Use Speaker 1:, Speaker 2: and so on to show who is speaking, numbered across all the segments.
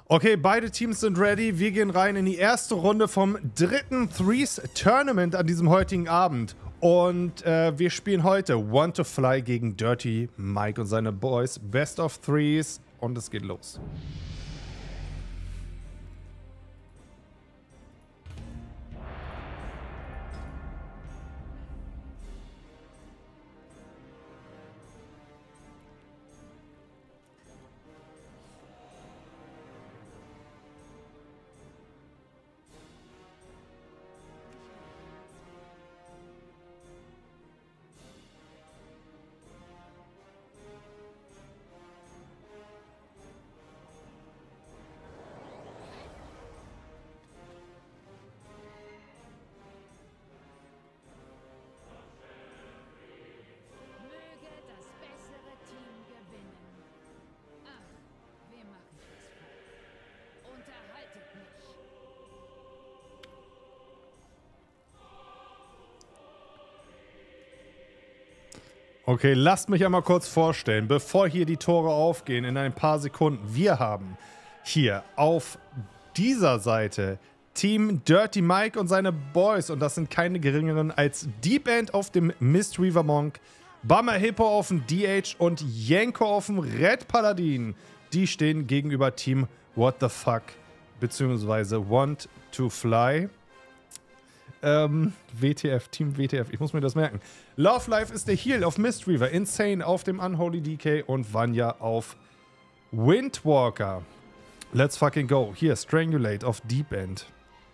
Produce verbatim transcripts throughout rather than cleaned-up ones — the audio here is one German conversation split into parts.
Speaker 1: Okay, beide Teams sind ready. Wir gehen rein in die erste Runde vom dritten Threes Tournament an diesem heutigen Abend. Und äh, wir spielen heute Want to Fly gegen Dirty Mike und seine Boys. Best of Threes. Und es geht los. Okay, lasst mich einmal kurz vorstellen, bevor hier die Tore aufgehen in ein paar Sekunden. Wir haben hier auf dieser Seite Team Dirty Mike und seine Boys. Und das sind keine geringeren als Deep End auf dem Mistweaver Monk, Bummer Hippo auf dem D H und Jenko auf dem Red Paladin. Die stehen gegenüber Team What the Fuck, beziehungsweise Want to Fly. Ähm, W T F, Team W T F, ich muss mir das merken. Love Life ist der Heal auf Mistweaver, Insane auf dem Unholy D K und Vanya auf Windwalker. Let's fucking go. Hier, Strangulate auf Deep End.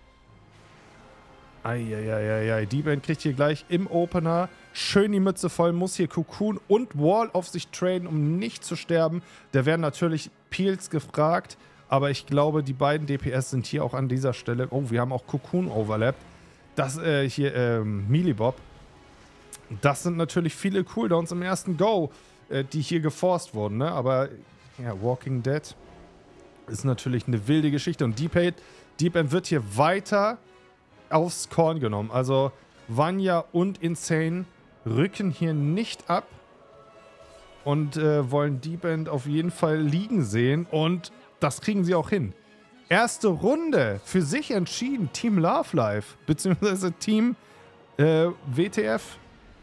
Speaker 1: Eieieiei, Deep End kriegt hier gleich im Opener schön die Mütze voll, muss hier Cocoon und Wall auf sich traden, um nicht zu sterben. Da werden natürlich Peels gefragt, aber ich glaube, die beiden D P S sind hier auch an dieser Stelle. Oh, wir haben auch Cocoon overlapped. Das äh, hier, ähm, Mealybob. Das sind natürlich viele Cooldowns im ersten Go, äh, die hier geforst wurden, ne? Aber, ja, Walking Dead ist natürlich eine wilde Geschichte. Und Deep End, Deep End wird hier weiter aufs Korn genommen. Also, Vanya und Insane rücken hier nicht ab und äh, wollen Deep End auf jeden Fall liegen sehen. Und das kriegen sie auch hin. Erste Runde für sich entschieden. Team Love Life, beziehungsweise Team äh, W T F.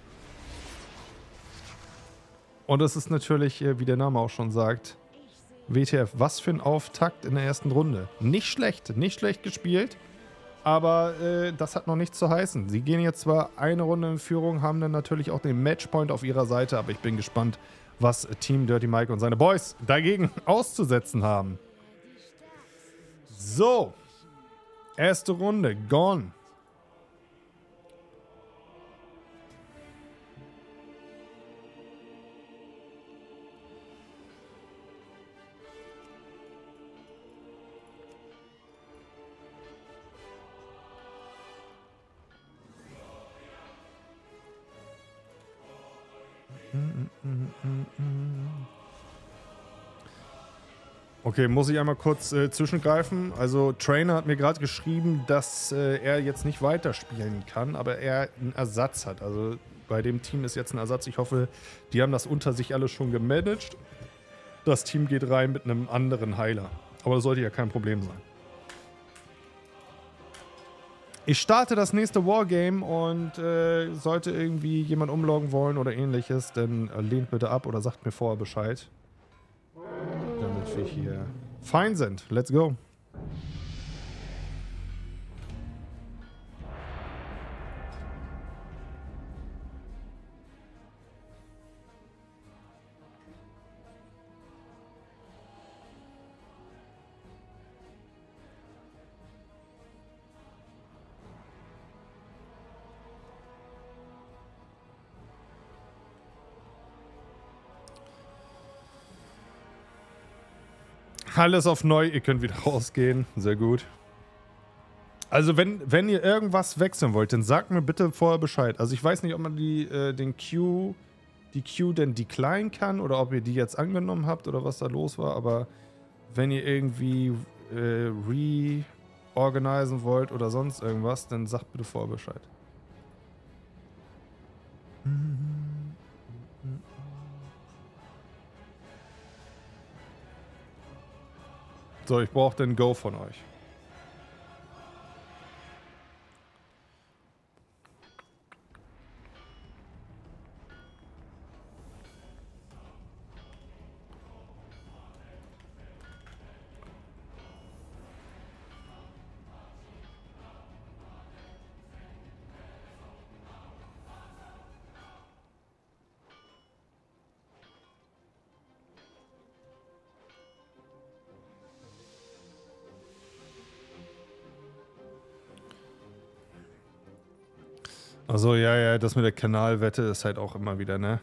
Speaker 1: Und es ist natürlich, äh, wie der Name auch schon sagt, W T F. Was für ein Auftakt in der ersten Runde. Nicht schlecht, nicht schlecht gespielt, aber äh, das hat noch nichts zu heißen. Sie gehen jetzt zwar eine Runde in Führung, haben dann natürlich auch den Matchpoint auf ihrer Seite, aber ich bin gespannt, was Team Dirty Mike und seine Boys dagegen auszusetzen haben. So, erste Runde, gone. Okay, muss ich einmal kurz äh, zwischengreifen. Also Trainer hat mir gerade geschrieben, dass äh, er jetzt nicht weiterspielen kann, aber er einen Ersatz hat. Also bei dem Team ist jetzt ein Ersatz. Ich hoffe, die haben das unter sich alle schon gemanagt. Das Team geht rein mit einem anderen Heiler. Aber das sollte ja kein Problem sein. Ich starte das nächste Wargame und äh, sollte irgendwie jemand umloggen wollen oder ähnliches, dann äh, lehnt bitte ab oder sagt mir vorher Bescheid. Damit wir hier fein sind. Let's go. Alles auf neu, ihr könnt wieder rausgehen. Sehr gut. Also wenn, wenn ihr irgendwas wechseln wollt, dann sagt mir bitte vorher Bescheid. Also ich weiß nicht, ob man die, äh, den Queue, die Queue denn decline kann oder ob ihr die jetzt angenommen habt oder was da los war, aber wenn ihr irgendwie äh, reorganisieren wollt oder sonst irgendwas, dann sagt bitte vorher Bescheid. So, ich brauche den Go von euch. Also ja, ja, das mit der Kanalwette ist halt auch immer wieder, ne?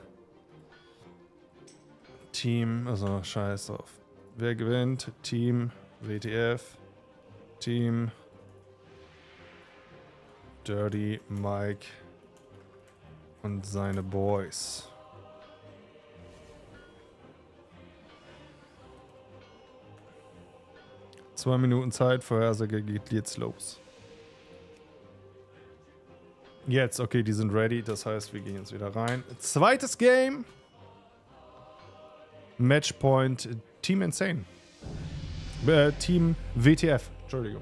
Speaker 1: Team, also scheiß auf. Wer gewinnt? Team, W T F, Team, Dirty Mike und seine Boys. Zwei Minuten Zeit, Vorhersage geht jetzt los. Jetzt, okay, die sind ready, das heißt, wir gehen jetzt wieder rein. Zweites Game. Matchpoint Team Insane. Äh, Team W T F, Entschuldigung.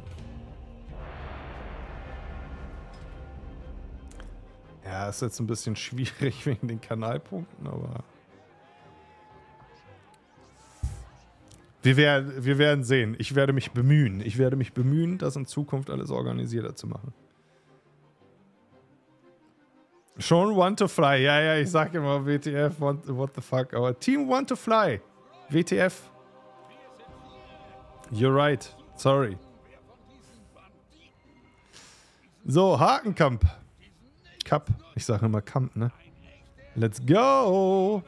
Speaker 1: Ja, ist jetzt ein bisschen schwierig wegen den Kanalpunkten, aber... Wir werden, wir werden sehen. Ich werde mich bemühen. Ich werde mich bemühen, das in Zukunft alles organisierter zu machen. Schon Want to Fly. Ja, ja, ich sag immer W T F, want, what the fuck. Aber Team Want to Fly. W T F. You're right. Sorry. So, Hakenkamp. Cup. Ich sage immer Kamp, ne? Let's go.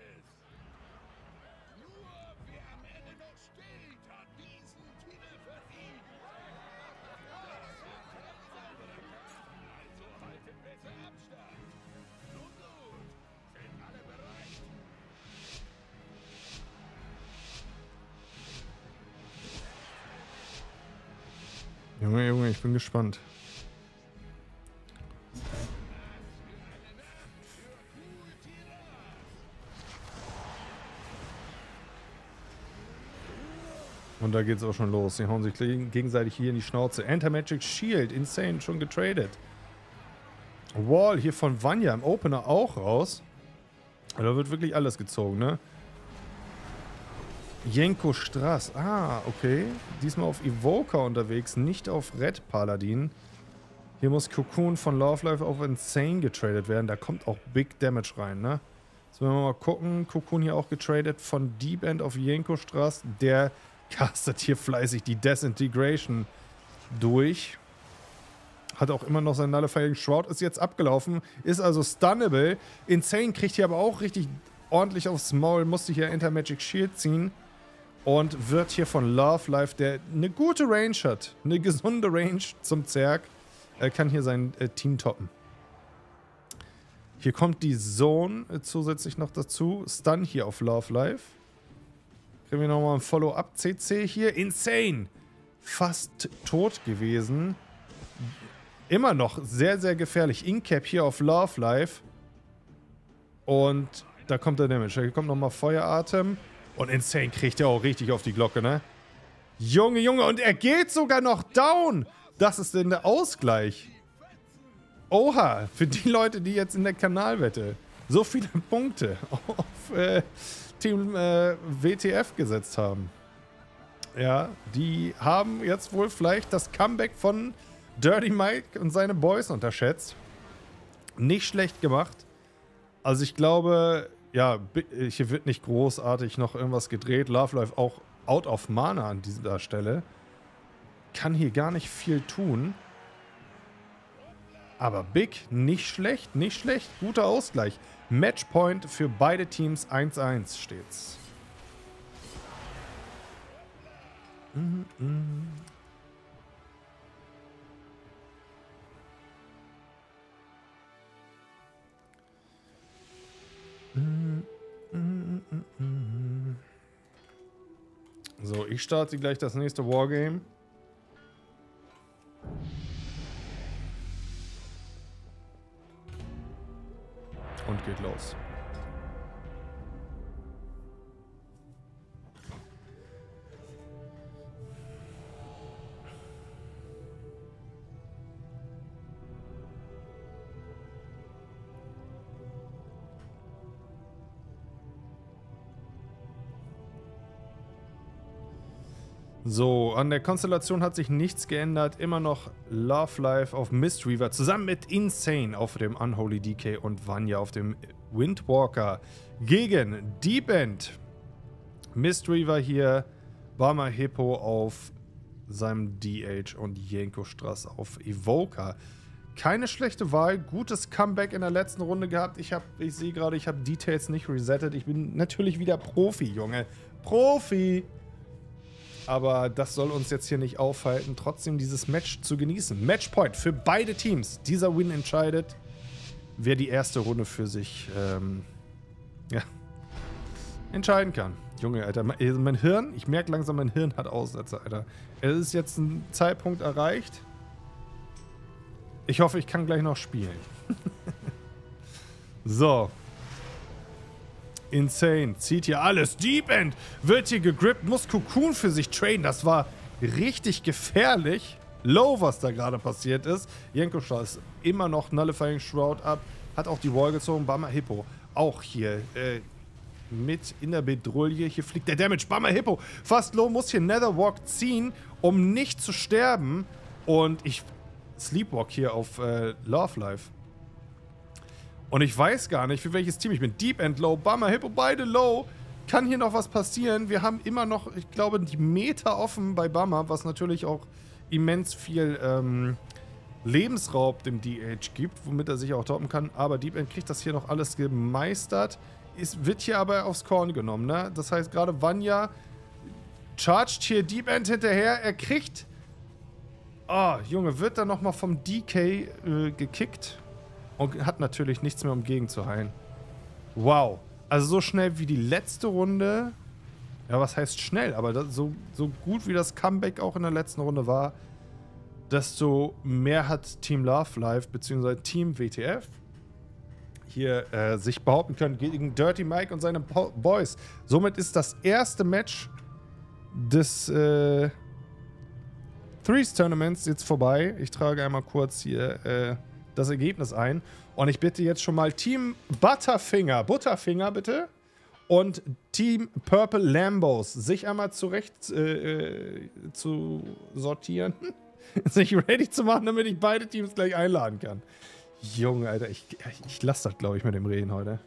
Speaker 1: Junge, Junge, ich bin gespannt. Und da geht's auch schon los. Sie hauen sich gegenseitig hier in die Schnauze. Enter-Magic Shield, insane, schon getradet. Wall hier von Vanya im Opener auch raus. Da wird wirklich alles gezogen, ne? Jenko Strass. Ah, okay. Diesmal auf Evoker unterwegs, nicht auf Red Paladin. Hier muss Cocoon von Love Life auf Insane getradet werden. Da kommt auch Big Damage rein, ne? Jetzt wollen wir mal gucken. Cocoon hier auch getradet von Deep End auf Jenko Strass. Der castet hier fleißig die Desintegration durch. Hat auch immer noch seinen Nullifying Shroud. Ist jetzt abgelaufen. Ist also stunnable. Insane kriegt hier aber auch richtig ordentlich aufs Maul. Musste hier Enter-Magic Shield ziehen. Und wird hier von Love Life, der eine gute Range hat, eine gesunde Range zum Zerg, äh, kann hier sein äh, Team toppen. Hier kommt die Zone äh, zusätzlich noch dazu. Stun hier auf Love Life. Kriegen wir nochmal ein Follow-up C C hier. Insane. Fast tot gewesen. Immer noch sehr, sehr gefährlich. Incap hier auf Love Life. Und da kommt der Damage. Hier kommt nochmal Feueratem. Und Insane kriegt ja auch richtig auf die Glocke, ne? Junge, Junge, und er geht sogar noch down. Das ist denn der Ausgleich. Oha, für die Leute, die jetzt in der Kanalwette so viele Punkte auf äh, Team äh, W T F gesetzt haben. Ja, die haben jetzt wohl vielleicht das Comeback von Dirty Mike und seine Boys unterschätzt. Nicht schlecht gemacht. Also ich glaube... Ja, hier wird nicht großartig noch irgendwas gedreht. Love Life auch out of Mana an dieser Stelle. Kann hier gar nicht viel tun. Aber Big, nicht schlecht, nicht schlecht. Guter Ausgleich. Matchpoint für beide Teams eins eins steht's. Mm -mm. So, ich starte gleich das nächste Wargame. Und geht los. So, an der Konstellation hat sich nichts geändert. Immer noch Love Life auf Mistweaver zusammen mit Insane auf dem Unholy D K und Vanya auf dem Windwalker gegen Deep End. Mistweaver hier, Bama Hippo auf seinem D H und Jenko Strass auf Evoker. Keine schlechte Wahl, gutes Comeback in der letzten Runde gehabt. Ich, hab, ich sehe gerade, ich habe Details nicht resettet. Ich bin natürlich wieder Profi, Junge. Profi! Aber das soll uns jetzt hier nicht aufhalten, trotzdem dieses Match zu genießen. Matchpoint für beide Teams. Dieser Win entscheidet, wer die erste Runde für sich ähm, ja, entscheiden kann. Junge, Alter, mein Hirn, ich merke langsam, mein Hirn hat Aussätze, Alter. Es ist jetzt ein Zeitpunkt erreicht. Ich hoffe, ich kann gleich noch spielen. So. Insane. Zieht hier alles. Deep End wird hier gegrippt. Muss Cocoon für sich traden. Das war richtig gefährlich. Low, was da gerade passiert ist. Jenko ist immer noch Nullifying Shroud ab. Hat auch die Wall gezogen. Bama Hippo auch hier äh, mit in der Bedrulle. Hier fliegt der Damage. Bama Hippo fast low. Muss hier Netherwalk ziehen, um nicht zu sterben. Und ich Sleepwalk hier auf äh, Love Life. Und ich weiß gar nicht, für welches Team ich bin. Deep End low, Bama Hippo, beide low. Kann hier noch was passieren? Wir haben immer noch, ich glaube, die Meter offen bei Bama, was natürlich auch immens viel ähm, Lebensraub dem D H gibt, womit er sich auch toppen kann. Aber Deep End kriegt das hier noch alles gemeistert. Es wird hier aber aufs Korn genommen, ne? Das heißt, gerade Vanya chargt hier Deep End hinterher. Er kriegt... Ah, oh, Junge, wird dann nochmal vom D K äh, gekickt. Und hat natürlich nichts mehr, um gegenzuheilen. Wow. Also so schnell wie die letzte Runde. Ja, was heißt schnell? Aber das, so, so gut wie das Comeback auch in der letzten Runde war, desto mehr hat Team Love Life bzw. Team W T F hier äh, sich behaupten können gegen Dirty Mike und seine Boys. Somit ist das erste Match des äh, Threes Tournaments jetzt vorbei. Ich trage einmal kurz hier äh, das Ergebnis ein. Und ich bitte jetzt schon mal Team Butterfinger, Butterfinger bitte, und Team Purple Lambos, sich einmal zurecht äh, zu sortieren, sich ready zu machen, damit ich beide Teams gleich einladen kann. Junge, Alter, ich, ich lasse das, glaube ich, mit dem Reden heute.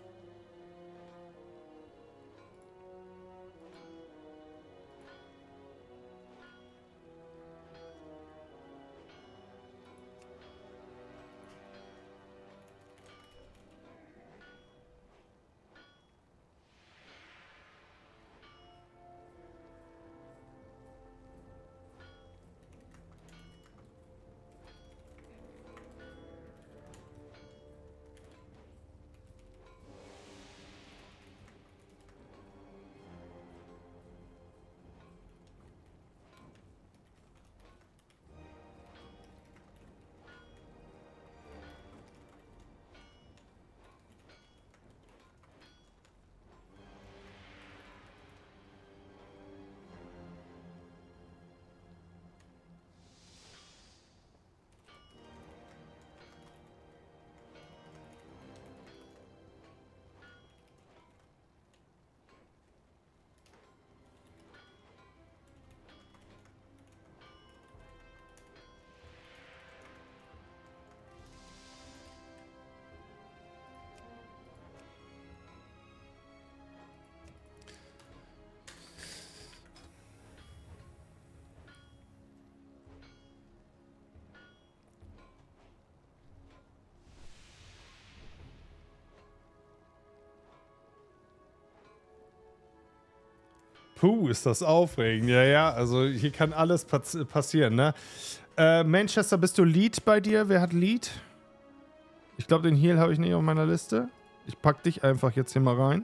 Speaker 1: Puh, ist das aufregend. Ja, ja, also hier kann alles pass passieren, ne? Äh, Manchester, bist du Lead bei dir? Wer hat Lead? Ich glaube, den Heal habe ich nicht auf meiner Liste. Ich pack dich einfach jetzt hier mal rein.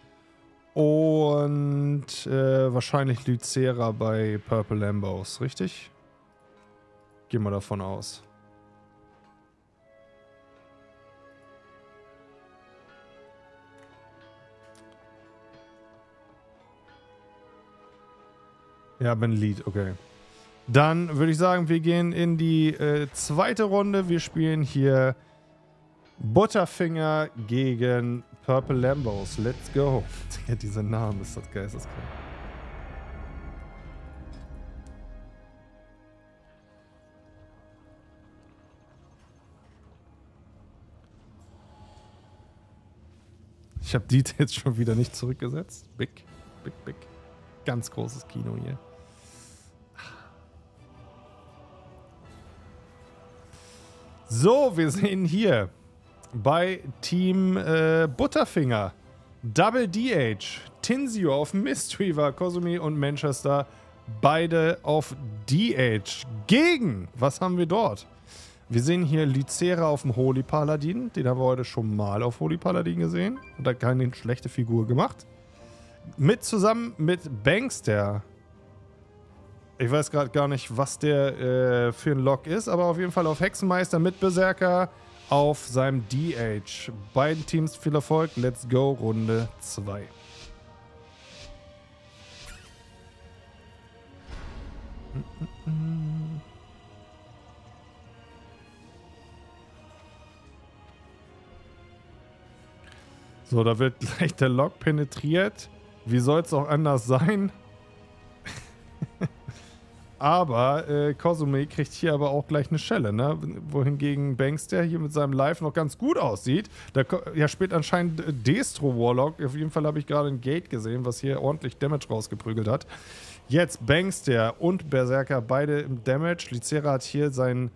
Speaker 1: Und äh, wahrscheinlich Lycera bei Purple Lambos, richtig? Gehen wir davon aus. Ja, bin Lead, okay. Dann würde ich sagen, wir gehen in die äh, zweite Runde. Wir spielen hier Butterfinger gegen Purple Lambos. Let's go. Ja, dieser Name ist das geisteskrank. Ich habe die jetzt schon wieder nicht zurückgesetzt. Big, big, big. Ganz großes Kino hier. So, wir sehen hier bei Team äh, Butterfinger Double D H, Tinzio auf Mistweaver, Kozumi und Manchester beide auf D H. Gegen, was haben wir dort? Wir sehen hier Lycera auf dem Holy Paladin. Den haben wir heute schon mal auf Holy Paladin gesehen. Und hat keine schlechte Figur gemacht. Mit zusammen mit Bankster. Ich weiß gerade gar nicht, was der äh, für ein Lock ist, aber auf jeden Fall auf Hexenmeister mit Berserker auf seinem D H. Beiden Teams viel Erfolg. Let's go, Runde zwei. So, da wird gleich der Lock penetriert. Wie soll es auch anders sein? Aber äh, Kozumi kriegt hier aber auch gleich eine Schelle, ne? Wohingegen Bankster hier mit seinem Live noch ganz gut aussieht. Der ja, spielt anscheinend Destro Warlock. Auf jeden Fall habe ich gerade ein Gate gesehen, was hier ordentlich Damage rausgeprügelt hat. Jetzt Bankster und Berserker beide im Damage. Lycera hat hier seinen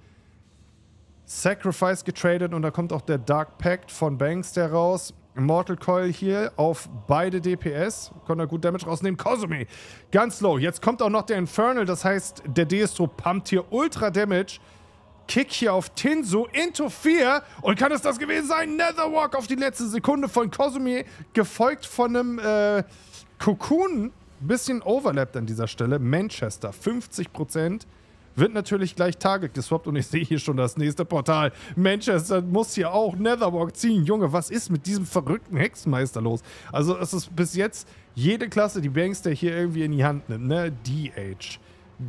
Speaker 1: Sacrifice getradet und da kommt auch der Dark Pact von Bankster raus. Mortal Coil hier auf beide D P S. Konnte er gut Damage rausnehmen. Kozumi, ganz low. Jetzt kommt auch noch der Infernal. Das heißt, der Destro pumpt hier Ultra Damage. Kick hier auf Tinzu into vier. Und kann es das gewesen sein? Netherwalk auf die letzte Sekunde von Kozumi. Gefolgt von einem äh, Cocoon. Bisschen overlapped an dieser Stelle. Manchester, fünfzig Prozent. Wird natürlich gleich Target geswappt und ich sehe hier schon das nächste Portal. Manchester muss hier auch Netherwalk ziehen. Junge, was ist mit diesem verrückten Hexenmeister los? Also es ist bis jetzt jede Klasse, die Bankster hier irgendwie in die Hand nimmt, ne? D H,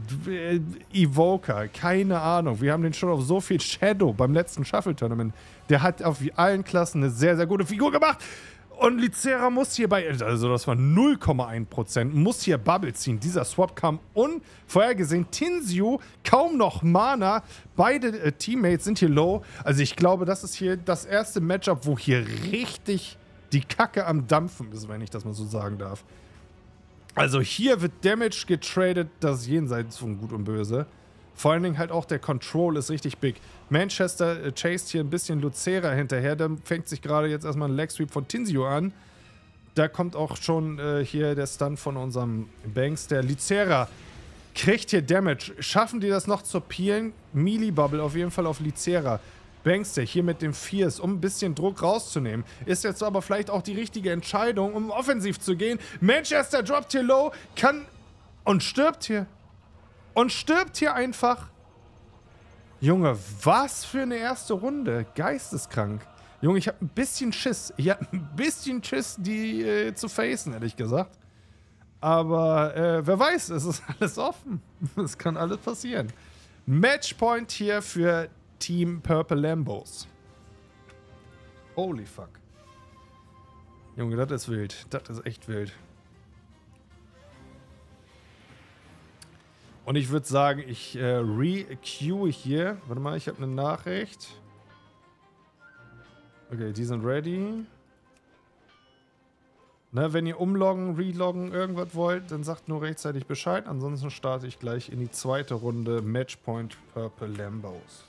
Speaker 1: Evoker, keine Ahnung. Wir haben den schon auf so viel Shadow beim letzten Shuffle-Tournament. Der hat auf allen Klassen eine sehr, sehr gute Figur gemacht. Und Lycera muss hier bei, also das war null Komma eins Prozent, muss hier Bubble ziehen. Dieser Swap kam unvorhergesehen. Tinzio, kaum noch Mana. Beide äh, Teammates sind hier low. Also ich glaube, das ist hier das erste Matchup, wo hier richtig die Kacke am Dampfen ist, wenn ich das mal so sagen darf. Also hier wird Damage getradet, das ist jenseits von Gut und Böse. Vor allen Dingen halt auch der Control ist richtig big. Manchester äh, chased hier ein bisschen Lycera hinterher. Da fängt sich gerade jetzt erstmal ein Leg Sweep von Tinzio an. Da kommt auch schon äh, hier der Stun von unserem Bankster. Lycera kriegt hier Damage. Schaffen die das noch zu peelen? Melee Bubble auf jeden Fall auf Lycera. Bankster hier mit dem Fierce, um ein bisschen Druck rauszunehmen. Ist jetzt aber vielleicht auch die richtige Entscheidung, um offensiv zu gehen. Manchester droppt hier low, kann und stirbt hier. Und stirbt hier einfach. Junge, was für eine erste Runde. Geisteskrank. Junge, ich habe ein bisschen Schiss. Ich habe ein bisschen Schiss, die äh, zu facen, ehrlich gesagt. Aber äh, wer weiß, es ist alles offen. Es kann alles passieren. Matchpoint hier für Team Purple Lambos. Holy fuck. Junge, das ist wild. Das ist echt wild. Und ich würde sagen, ich äh, re-queue hier. Warte mal, ich habe eine Nachricht. Okay, die sind ready. Na, wenn ihr umloggen, reloggen, irgendwas wollt, dann sagt nur rechtzeitig Bescheid. Ansonsten starte ich gleich in die zweite Runde Matchpoint Purple Lambos.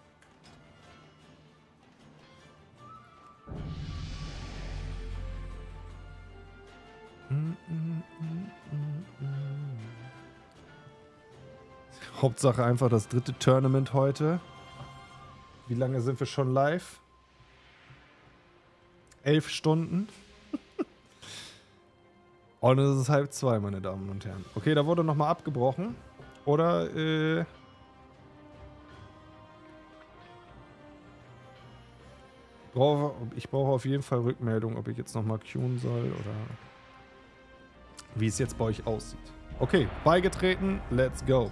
Speaker 1: Mm, mm, mm, mm, mm. Hauptsache einfach das dritte Tournament heute. Wie lange sind wir schon live? Elf Stunden. Und es ist halb zwei, meine Damen und Herren. Okay, da wurde nochmal abgebrochen. Oder, äh... Brauche, ich brauche auf jeden Fall Rückmeldung, ob ich jetzt nochmal queuen soll oder wie es jetzt bei euch aussieht. Okay, beigetreten, let's go.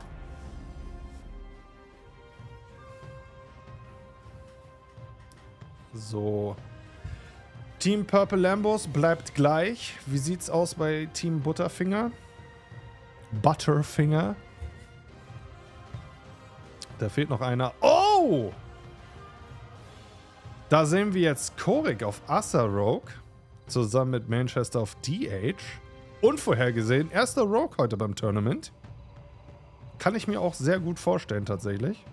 Speaker 1: So. Team Purple Lambos bleibt gleich. Wie sieht's aus bei Team Butterfinger? Butterfinger. Da fehlt noch einer. Oh! Da sehen wir jetzt Korik auf Asa Rogue. zusammen mit Manchester auf D H. Unvorhergesehen, erster Rogue heute beim Tournament. Kann ich mir auch sehr gut vorstellen, tatsächlich.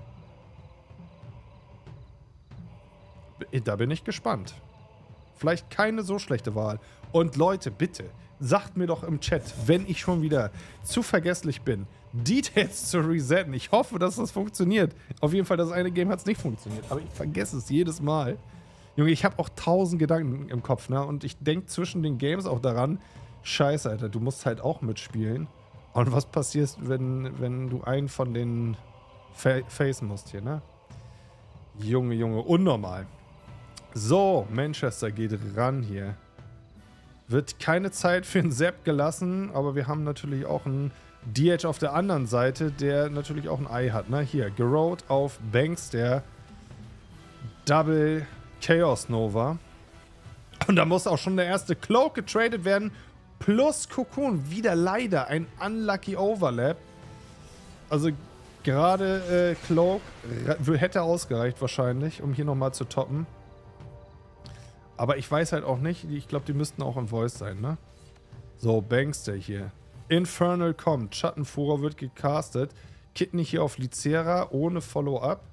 Speaker 1: Da bin ich gespannt. Vielleicht keine so schlechte Wahl. Und Leute, bitte, sagt mir doch im Chat, wenn ich schon wieder zu vergesslich bin, Details zu resetten. Ich hoffe, dass das funktioniert. Auf jeden Fall, das eine Game hat es nicht funktioniert. Aber ich vergesse es jedes Mal. Junge, ich habe auch tausend Gedanken im Kopf, ne? Und ich denke zwischen den Games auch daran, scheiße, Alter, du musst halt auch mitspielen. Und was passiert, wenn, wenn du einen von den fa facen musst hier, ne? Junge, Junge, unnormal. So, Manchester geht ran hier. Wird keine Zeit für einen Sepp gelassen, aber wir haben natürlich auch einen D H auf der anderen Seite, der natürlich auch ein Ei hat, ne? Hier, Gerode auf Banks, der Double Chaos Nova. Und da muss auch schon der erste Cloak getradet werden. Plus Cocoon. Wieder leider ein Unlucky Overlap. Also gerade äh, Cloak hätte ausgereicht wahrscheinlich, um hier nochmal zu toppen. Aber ich weiß halt auch nicht. Ich glaube, die müssten auch in Voice sein, ne? So, Bankster hier. Infernal kommt. Schattenfuhrer wird gecastet. Kidney hier auf Lycera ohne Follow-up.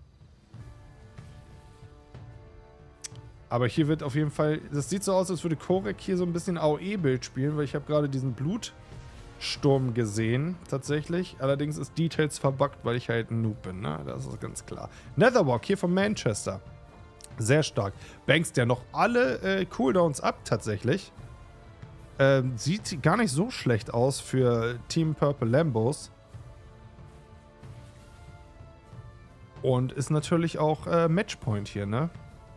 Speaker 1: Aber hier wird auf jeden Fall... Das sieht so aus, als würde Korek hier so ein bisschen A O E-Bild spielen, weil ich habe gerade diesen Blutsturm gesehen, tatsächlich. Allerdings ist Details verbuggt, weil ich halt ein Noob bin, ne? Das ist ganz klar. Netherwalk hier von Manchester. Sehr stark. Banks der noch alle äh, Cooldowns ab, tatsächlich. Ähm, sieht gar nicht so schlecht aus für Team Purple Lambos. Und ist natürlich auch äh, Matchpoint hier, ne?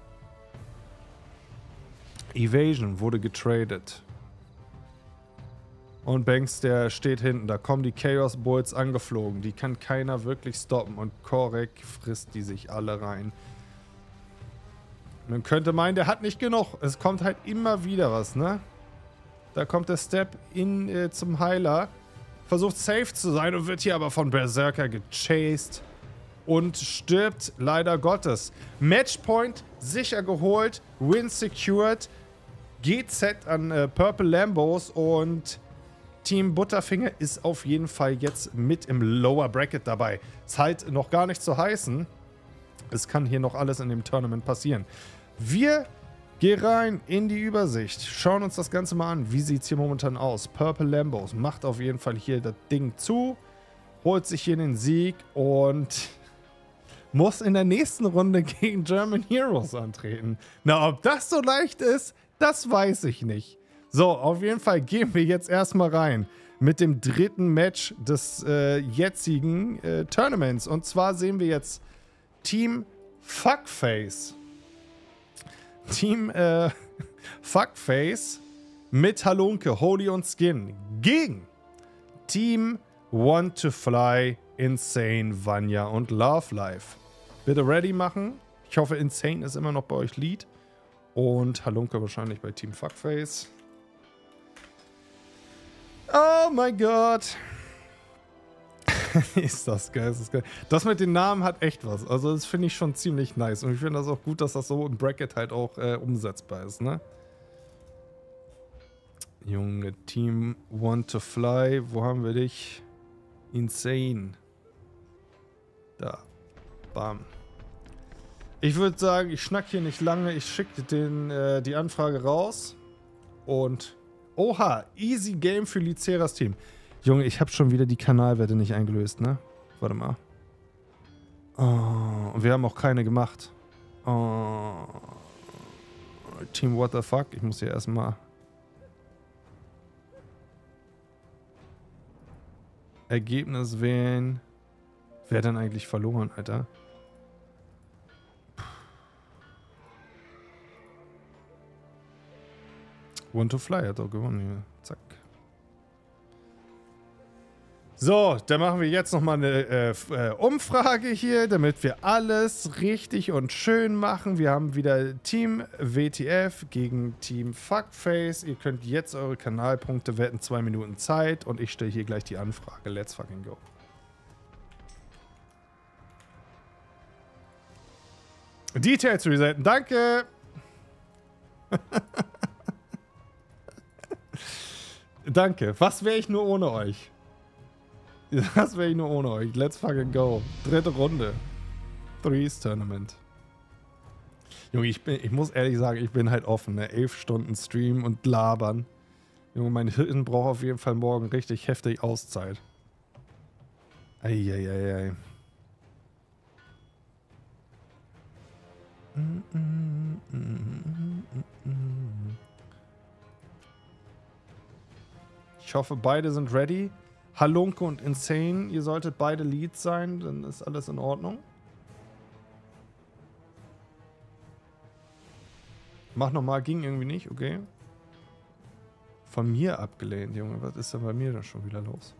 Speaker 1: Evasion wurde getradet. Und Banks, der steht hinten. Da kommen die Chaos Bulls angeflogen. Die kann keiner wirklich stoppen. Und Korek frisst die sich alle rein. Man könnte meinen, der hat nicht genug. Es kommt halt immer wieder was, ne? Da kommt der Step in äh, zum Heiler. Versucht safe zu sein und wird hier aber von Berserker gechased. Und stirbt leider Gottes. Matchpoint sicher geholt. Win secured. G Z an äh, Purple Lambos und Team Butterfinger ist auf jeden Fall jetzt mit im Lower Bracket dabei. Ist halt noch gar nicht zu heißen. Es kann hier noch alles in dem Tournament passieren. Wir gehen rein in die Übersicht. Schauen uns das Ganze mal an. Wie sieht es hier momentan aus? Purple Lambos macht auf jeden Fall hier das Ding zu. Holt sich hier den Sieg und muss in der nächsten Runde gegen German Heroes antreten. Na, ob das so leicht ist, das weiß ich nicht. So, auf jeden Fall gehen wir jetzt erstmal rein mit dem dritten Match des äh, jetzigen äh, Tournaments. Und zwar sehen wir jetzt Team Fuckface. Team äh, Fuckface mit Halunke, Holy und Skin gegen Team Want to Fly, Insane, Vanya und Love Life. Bitte ready machen. Ich hoffe, Insane ist immer noch bei euch Lead. Und Halunke wahrscheinlich bei Team Fuckface. Oh mein Gott. Ist das geil, ist das geil. Das mit den Namen hat echt was. Also das finde ich schon ziemlich nice. Und ich finde das auch gut, dass das so im Bracket halt auch äh, umsetzbar ist, ne? Junge, Team Want to Fly. Wo haben wir dich? Insane. Da. Bam. Ich würde sagen, ich schnack hier nicht lange. Ich schicke den äh, die Anfrage raus. Und oha, easy game für Lyceras Team. Junge, ich habe schon wieder die Kanalwerte nicht eingelöst, ne? Warte mal. Oh, und wir haben auch keine gemacht. Oh. Team What the fuck? Ich muss hier erstmal Ergebnis wählen. Wer hat denn eigentlich verloren, Alter? Want to Fly hat auch gewonnen hier. Zack. So, dann machen wir jetzt nochmal eine äh, Umfrage hier, damit wir alles richtig und schön machen. Wir haben wieder Team W T F gegen Team Fuckface. Ihr könnt jetzt eure Kanalpunkte wetten, zwei Minuten Zeit. Und ich stelle hier gleich die Anfrage. Let's fucking go. Details resetten, danke! Danke. Was wäre ich nur ohne euch? Was wäre ich nur ohne euch? Let's fucking go. Dritte Runde. Threes Tournament. Junge, ich, bin, ich muss ehrlich sagen, ich bin halt offen. Ne? Elf Stunden Stream und labern. Junge, mein Hirn braucht auf jeden Fall morgen richtig heftig Auszeit. Eieiei. Ich hoffe, beide sind ready. Halunke und Insane, ihr solltet beide Leads sein, dann ist alles in Ordnung. Mach nochmal, ging irgendwie nicht, okay. Von mir abgelehnt, Junge, was ist denn bei mir da schon wieder los?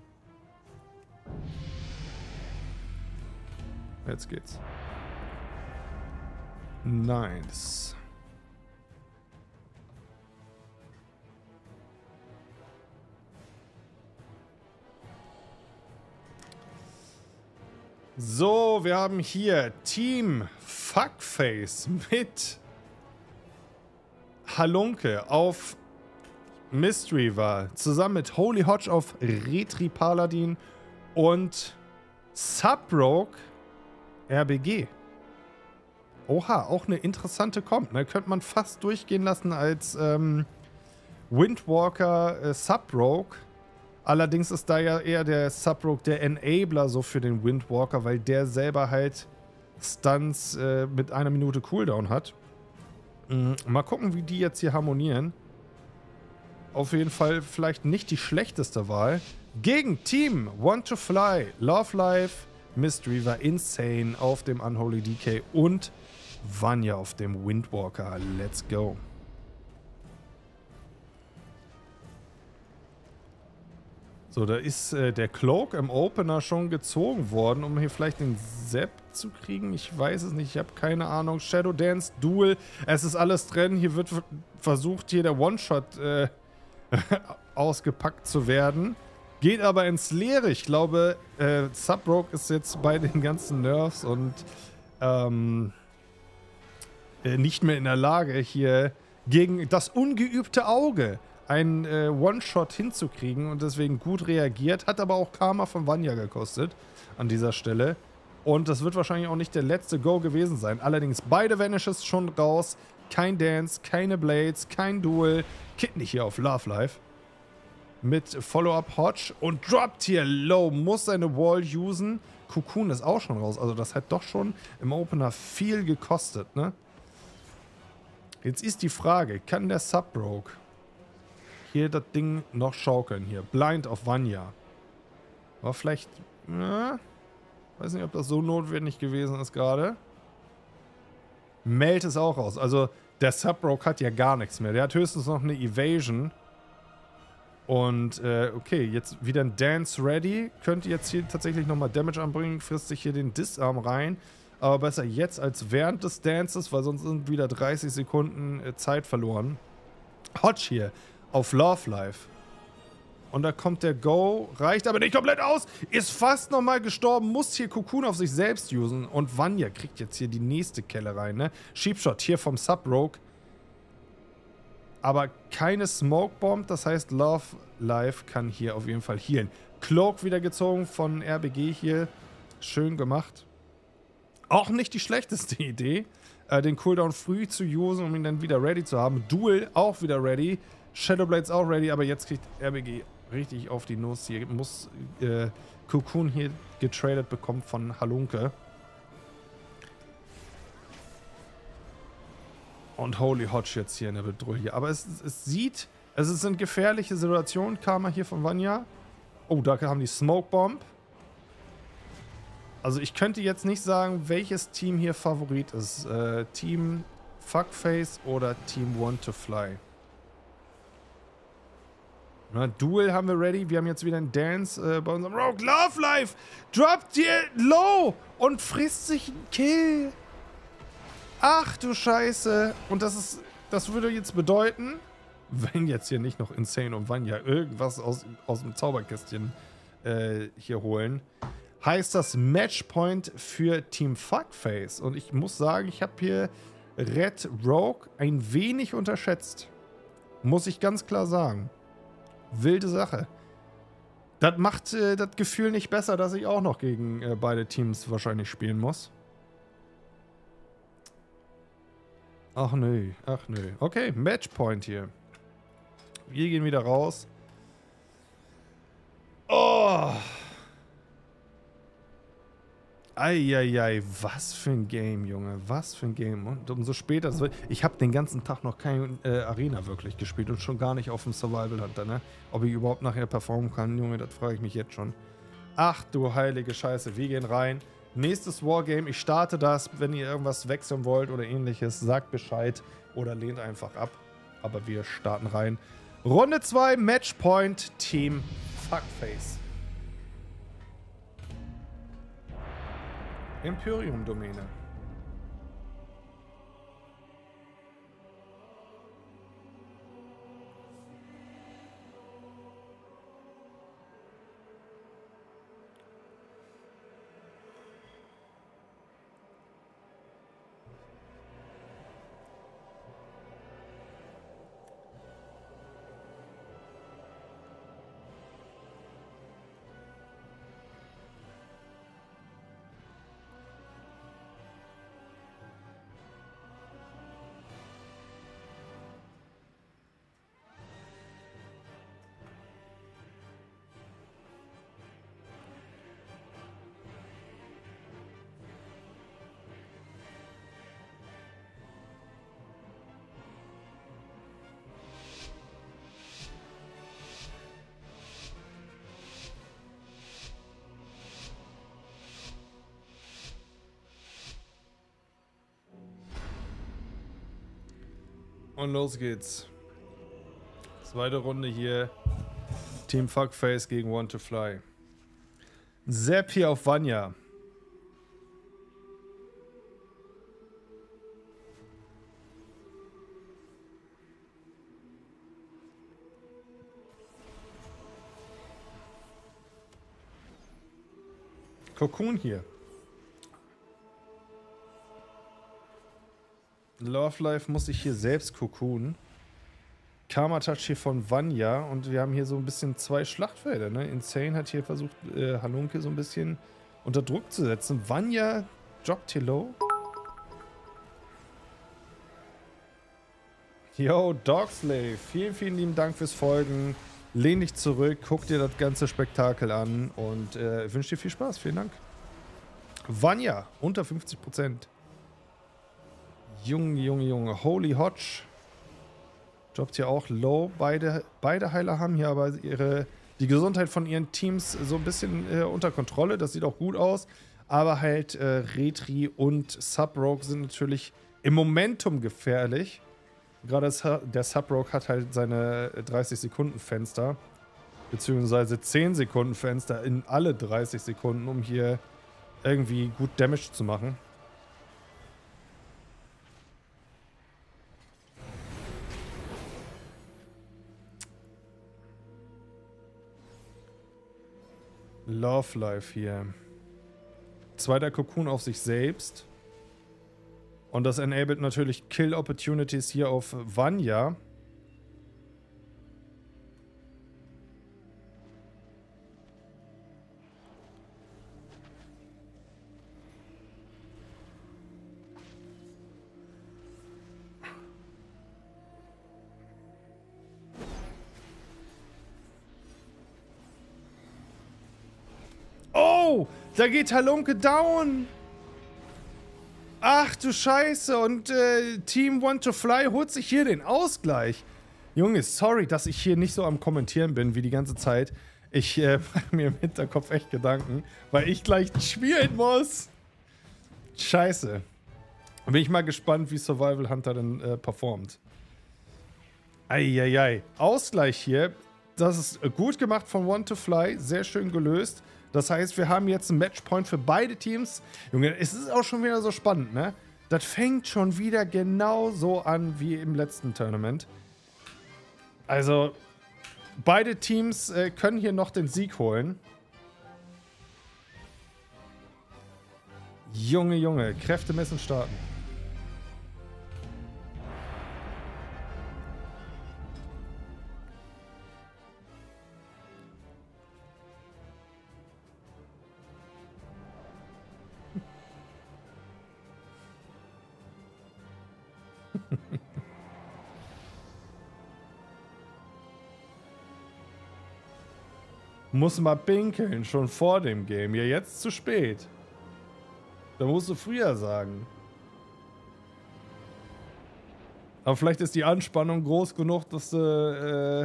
Speaker 1: Jetzt geht's. Nice. So, wir haben hier Team Fuckface mit Halunke auf Mystery war, zusammen mit Holy Hodge auf Retri Paladin und Subrogue R B G. Oha, auch eine interessante Comp. Ne? Könnte man fast durchgehen lassen als ähm, Windwalker äh, Subrogue. Allerdings ist da ja eher der Subrogue der Enabler so für den Windwalker, weil der selber halt Stunts äh, mit einer Minute Cooldown hat. Mhm. Mal gucken, wie die jetzt hier harmonieren. Auf jeden Fall vielleicht nicht die schlechteste Wahl. Gegen Team Want to Fly, Love Life, Mystery war Insane auf dem Unholy D K und Vanya auf dem Windwalker. Let's go. So, da ist äh, der Cloak im Opener schon gezogen worden, um hier vielleicht den Zap zu kriegen. Ich weiß es nicht, ich habe keine Ahnung. Shadow Dance, Duel, es ist alles drin. Hier wird versucht, hier der One-Shot äh, ausgepackt zu werden. Geht aber ins Leere. Ich glaube, äh, Subrogue ist jetzt bei den ganzen Nerfs und ähm, äh, nicht mehr in der Lage, hier gegen das ungeübte Auge einen äh, One-Shot hinzukriegen und deswegen gut reagiert. Hat aber auch Karma von Vanya gekostet an dieser Stelle. Und das wird wahrscheinlich auch nicht der letzte Go gewesen sein. Allerdings beide Vanishes schon raus. Kein Dance, keine Blades, kein Duel. Kid nicht hier auf Love Life. Mit Follow-up Hodge und droppt hier low. Muss seine Wall usen. Cocoon ist auch schon raus. Also das hat doch schon im Opener viel gekostet, ne? Jetzt ist die Frage, kann der Subrogue hier das Ding noch schaukeln hier? Blind auf Vanya. War vielleicht... Na, weiß nicht, ob das so notwendig gewesen ist gerade. Melt ist auch raus. Also der Subrogue hat ja gar nichts mehr. Der hat höchstens noch eine Evasion. Und äh, okay, jetzt wieder ein Dance ready. Könnte jetzt hier tatsächlich nochmal Damage anbringen. Frisst sich hier den Disarm rein. Aber besser jetzt als während des Dances, weil sonst sind wieder dreißig Sekunden äh, Zeit verloren. Hodge hier auf Love Life. Und da kommt der Go, reicht aber nicht komplett aus, ist fast nochmal gestorben, muss hier Cocoon auf sich selbst usen. Und Vanya kriegt jetzt hier die nächste Kelle rein, ne? Sheepshot hier vom Subrogue. Aber keine Smoke Bomb, das heißt Love Life kann hier auf jeden Fall healen. Cloak wieder gezogen von R B G hier. Schön gemacht. Auch nicht die schlechteste Idee, äh, den Cooldown früh zu usen, um ihn dann wieder ready zu haben. Duel auch wieder ready. Shadowblades auch ready, aber jetzt kriegt R B G richtig auf die Nuss. Hier muss äh, Cocoon hier getradet bekommen von Halunke. Und Holy Hodge jetzt hier in der Bedrohung. Aber es, es sieht, es sind gefährliche Situationen. Karma hier von Vanya. Oh, da haben die Smoke Bomb. Also ich könnte jetzt nicht sagen, welches Team hier Favorit ist. Äh, Team Fuckface oder Team Want to Fly. Na, Duel haben wir ready. Wir haben jetzt wieder einen Dance äh, bei unserem Rogue. Love Life droppt hier low und frisst sich einen Kill. Ach du Scheiße. Und das ist, das würde jetzt bedeuten, wenn jetzt hier nicht noch Insane und Vanya irgendwas aus, aus dem Zauberkästchen äh, hier holen, heißt das Matchpoint für Team Fuckface. Und ich muss sagen, ich habe hier Red Rogue ein wenig unterschätzt. Muss ich ganz klar sagen. Wilde Sache. Das macht äh, das Gefühl nicht besser, dass ich auch noch gegen äh, beide Teams wahrscheinlich spielen muss. Ach nö, ach nö. Okay, Matchpoint hier. Wir gehen wieder raus. Oh! Eieiei, was für ein Game, Junge. Was für ein Game. Und umso später. Ich habe den ganzen Tag noch keine äh, Arena wirklich gespielt und schon gar nicht auf dem Survival Hunter, ne? Ob ich überhaupt nachher performen kann, Junge, das frage ich mich jetzt schon. Ach du heilige Scheiße, wir gehen rein. Nächstes Wargame, ich starte das. Wenn ihr irgendwas wechseln wollt oder ähnliches, sagt Bescheid oder lehnt einfach ab. Aber wir starten rein. Runde zwei, Matchpoint, Team Fuckface. Imperium-Domäne. Und los geht's. Zweite Runde hier. Team Fuckface gegen Want to Fly. Sepp hier auf Vanya. Cocoon hier. Love Life muss sich hier selbst cocoon. Karma Touch hier von Vanya und wir haben hier so ein bisschen zwei Schlachtfelder. Ne? Insane hat hier versucht, äh, Halunke so ein bisschen unter Druck zu setzen. Vanya droppt hier low. Yo, Dogslave, vielen, vielen lieben Dank fürs Folgen. Lehn dich zurück, guck dir das ganze Spektakel an und äh, wünsche dir viel Spaß. Vielen Dank. Vanya, unter fünfzig Prozent. Junge, Junge, Junge. Holy Hodge. Droppt hier auch low. Beide, beide Heiler haben hier aber ihre, die Gesundheit von ihren Teams so ein bisschen äh, unter Kontrolle. Das sieht auch gut aus. Aber halt äh, Retri und Sub-Rogue sind natürlich im Momentum gefährlich. Gerade der Sub-Rogue hat halt seine dreißig Sekunden Fenster. Beziehungsweise zehn Sekunden Fenster in alle dreißig Sekunden, um hier irgendwie gut Damage zu machen. Love Life hier. Zweiter Cocoon auf sich selbst. Und das enabled natürlich Kill Opportunities hier auf Vanya. Oh, da geht Halunke down. Ach du Scheiße. Und äh, Team Want to Fly holt sich hier den Ausgleich. Junge, sorry, dass ich hier nicht so am Kommentieren bin wie die ganze Zeit. Ich äh, mache mir im Hinterkopf echt Gedanken, weil ich gleich spielen muss. Scheiße. Bin ich mal gespannt, wie Survival Hunter denn äh, performt. Eieiei. Ausgleich hier. Das ist gut gemacht von Want to Fly. Sehr schön gelöst. Das heißt, wir haben jetzt einen Matchpoint für beide Teams. Junge, es ist auch schon wieder so spannend, ne? Das fängt schon wieder genau so an wie im letzten Tournament. Also, beide Teams äh, können hier noch den Sieg holen. Junge, Junge, Kräfte messen starten. Muss mal pinkeln, schon vor dem Game. Ja, jetzt zu spät. Da musst du früher sagen. Aber vielleicht ist die Anspannung groß genug, dass du äh,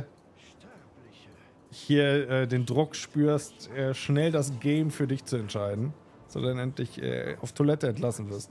Speaker 1: hier äh, den Druck spürst, äh, schnell das Game für dich zu entscheiden. So dann endlich äh, auf Toilette entlassen wirst.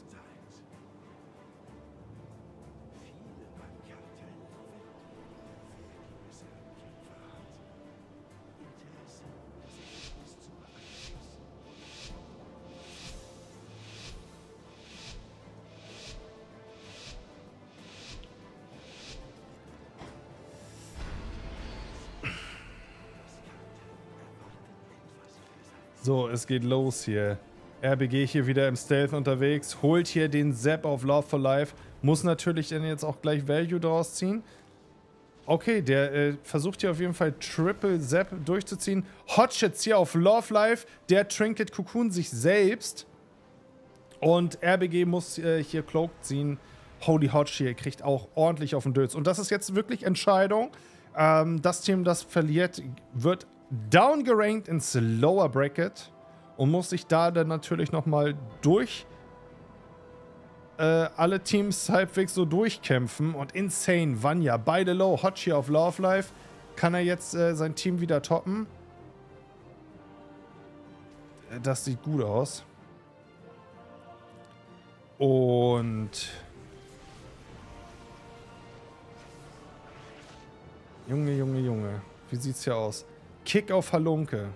Speaker 1: So, es geht los hier. R B G hier wieder im Stealth unterwegs, holt hier den Zap auf Love for Life, muss natürlich dann jetzt auch gleich Value daraus ziehen. Okay, der äh, versucht hier auf jeden Fall Triple Zap durchzuziehen. Hotshits hier auf Love Life, der Trinket Cocoon sich selbst. Und R B G muss äh, hier Cloak ziehen. Holy Hotch hier kriegt auch ordentlich auf den Dötz. Und das ist jetzt wirklich Entscheidung. Ähm, das Team, das verliert, wird downgerankt ins Lower Bracket und muss sich da dann natürlich nochmal durch äh, alle Teams halbwegs so durchkämpfen. Und Insane, Vanya, beide low. Hotch hier auf Love Life. Kann er jetzt äh, sein Team wieder toppen? Das sieht gut aus. Und Junge, Junge, Junge. Wie sieht's hier aus? Kick auf Halunke.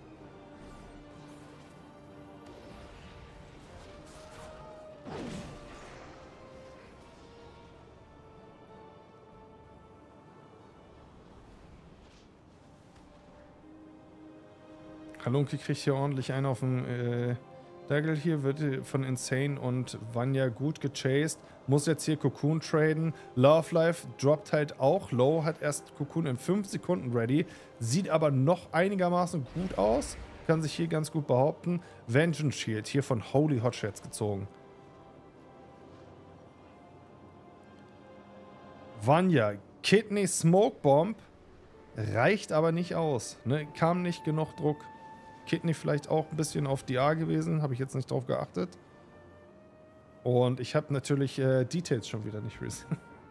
Speaker 1: Halunke kriegt hier ordentlich einen auf den äh, Dagel. Hier wird von Insane und Vanya gut gechased. Muss jetzt hier Cocoon traden. Love Life droppt halt auch low. Hat erst Cocoon in fünf Sekunden ready. Sieht aber noch einigermaßen gut aus. Kann sich hier ganz gut behaupten. Vengeance Shield hier von Holy Hotshots gezogen. Vanya, Kidney Smoke Bomb. Reicht aber nicht aus. Ne? Kam nicht genug Druck. Kidney vielleicht auch ein bisschen auf D R gewesen. Habe ich jetzt nicht drauf geachtet. Und ich habe natürlich äh, Details schon wieder nicht gesehen.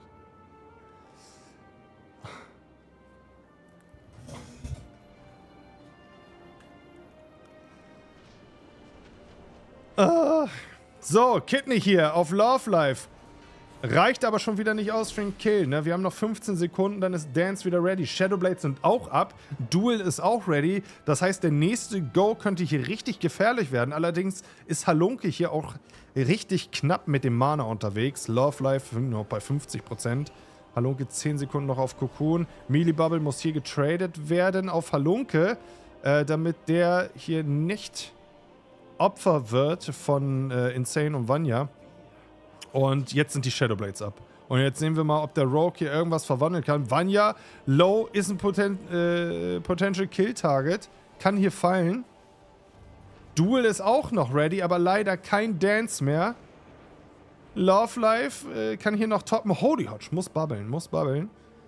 Speaker 1: ah, so, Kidney hier auf Love Life. Reicht aber schon wieder nicht aus für einen Kill, ne? Wir haben noch fünfzehn Sekunden, dann ist Dance wieder ready. Shadowblades sind auch ab. Duel ist auch ready. Das heißt, der nächste Go könnte hier richtig gefährlich werden. Allerdings ist Halunke hier auch richtig knapp mit dem Mana unterwegs. Love Life noch bei fünfzig Prozent. Halunke zehn Sekunden noch auf Cocoon. Melee Bubble muss hier getradet werden auf Halunke, äh, damit der hier nicht Opfer wird von äh, Insane und Vanya. Und jetzt sind die Shadowblades ab. Und jetzt sehen wir mal, ob der Rogue hier irgendwas verwandeln kann. Vanya, low, ist ein Poten äh, Potential Kill Target. Kann hier fallen. Duel ist auch noch ready, aber leider kein Dance mehr. Love Life äh, kann hier noch toppen. Holy Hotch, muss bubbeln, muss bubbeln.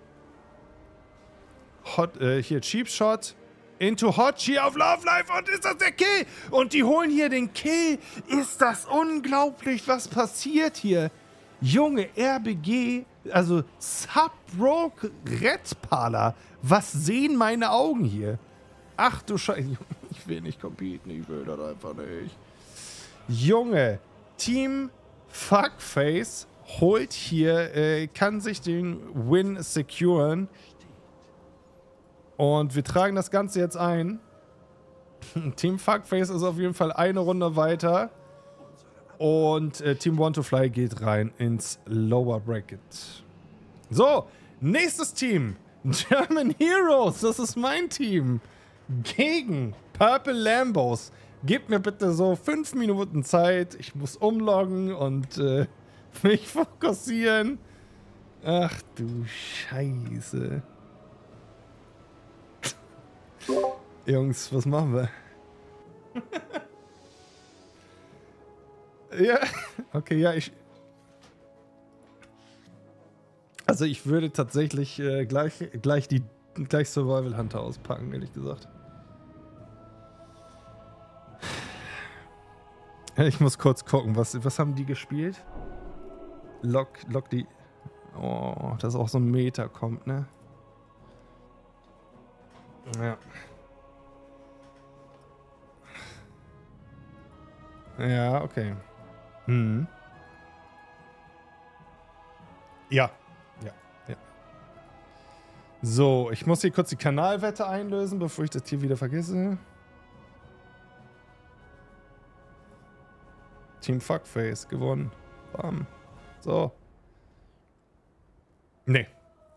Speaker 1: Hot, äh, hier Cheap Shot. Into Hotch hier auf Love Life und ist das der Kill? Und die holen hier den Kill. Ist das unglaublich, was passiert hier? Junge, R B G, also Sub-Rogue Red Pala. Was sehen meine Augen hier? Ach du Scheiße, ich will nicht competen, ich will das einfach nicht. Junge, Team Fuckface holt hier, äh, kann sich den Win securen. Und wir tragen das Ganze jetzt ein. Team Fuckface ist auf jeden Fall eine Runde weiter. Und äh, Team Want to Fly geht rein ins Lower Bracket. So, nächstes Team. German Heroes, das ist mein Team. Gegen Purple Lambos. Gebt mir bitte so fünf Minuten Zeit. Ich muss umloggen und äh, mich fokussieren. Ach du Scheiße. Jungs, was machen wir? Ja, okay, ja, ich... Also ich würde tatsächlich äh, gleich, gleich die gleich Survival Hunter auspacken, ehrlich gesagt. Ich muss kurz gucken, was, was haben die gespielt? Lock, lock die... Oh, dass auch so ein Meter kommt, ne? Ja. Ja, okay. Hm. Ja. Ja, ja. So, ich muss hier kurz die Kanalwette einlösen, bevor ich das hier wieder vergesse. Team Fuckface gewonnen. Bam. So. Nee.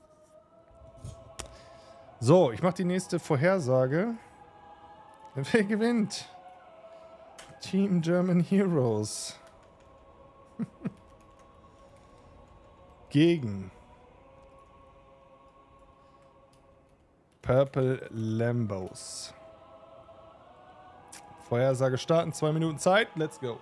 Speaker 1: So, ich mache die nächste Vorhersage. Wer gewinnt? Team German Heroes. Gegen Purple Lambos. Vorhersage starten, zwei Minuten Zeit, let's go.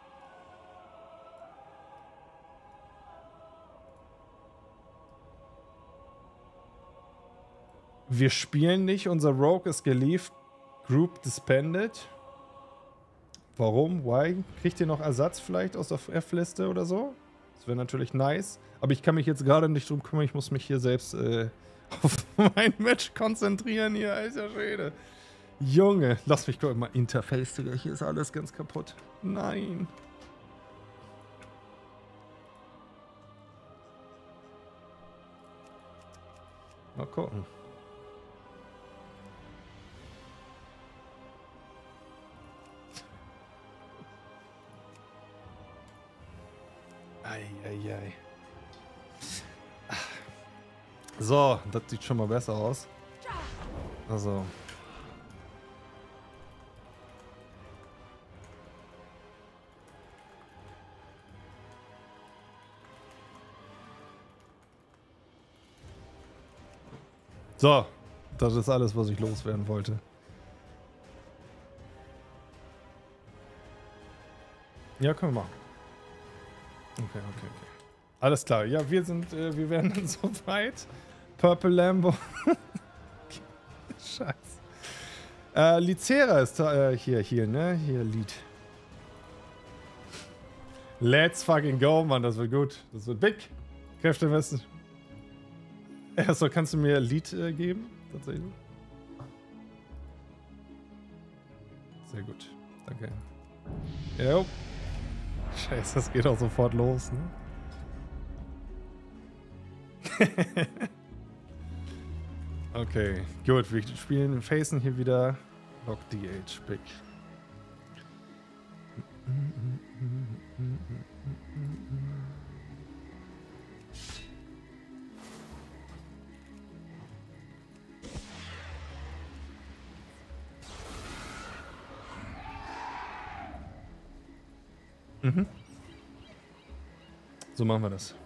Speaker 1: Wir spielen nicht, unser Rogue ist geliefert, Group disbanded. Warum? Why? Kriegt ihr noch Ersatz vielleicht aus der F-Liste oder so? Das wäre natürlich nice. Aber ich kann mich jetzt gerade nicht drum kümmern. Ich muss mich hier selbst äh, auf mein Match konzentrieren hier. Alter Schwede. Junge, lass mich gucken. Mal Interface, Digga. Hier ist alles ganz kaputt. Nein. Mal gucken. Eieiei. So, das sieht schon mal besser aus. Also. So, das ist alles, was ich loswerden wollte. Ja, können wir machen. Okay, okay, okay. Alles klar. Ja, wir sind, äh, wir werden dann soweit. Purple Lambo. Scheiße. Äh, Licera ist da, äh, hier, hier, ne? Hier, Lied. Let's fucking go, Mann. Das wird gut. Das wird big. Kräfte im Westen. Erstmal kannst du mir Lied äh, geben? Tatsächlich. Sehr gut. Danke. Jo. Scheiße, das geht auch sofort los, ne? Okay, gut, wir spielen Facen hier wieder Lock D H Big. Mhm. So machen wir das.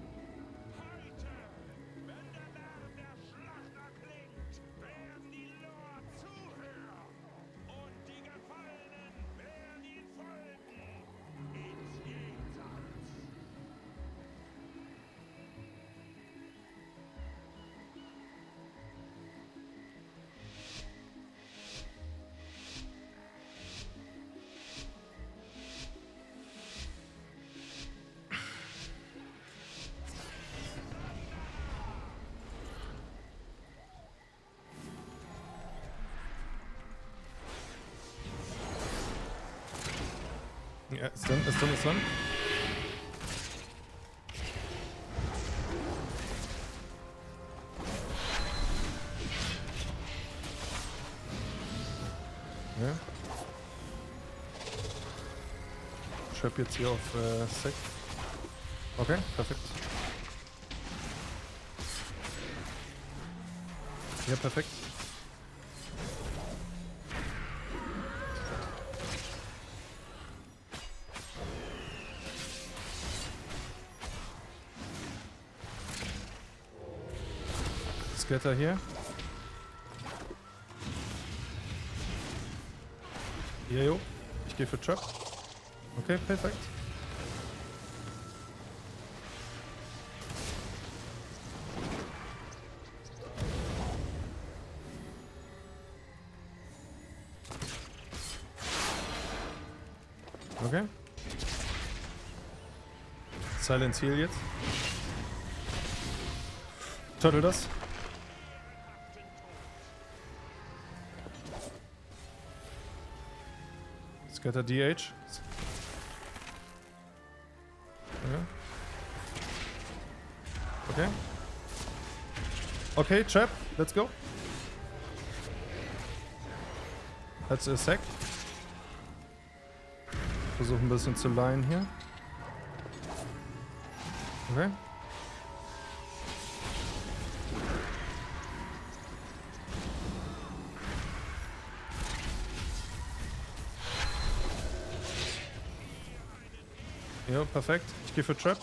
Speaker 1: Ja, ist drin, ist drin, ist drin. Ja. Trap jetzt hier auf äh, Sec. Okay, perfekt. Ja, perfekt. Scatter hier. Ja, jo. Ich gehe für Trap. Okay, perfekt. Okay. Silence Heal jetzt. Turtle das. Scatter D H. Okay. Okay. Okay, Trap. Let's go. That's a Sec. Versuch ein bisschen zu leihen hier. Okay. Jo, perfekt. Ich gehe für Trap.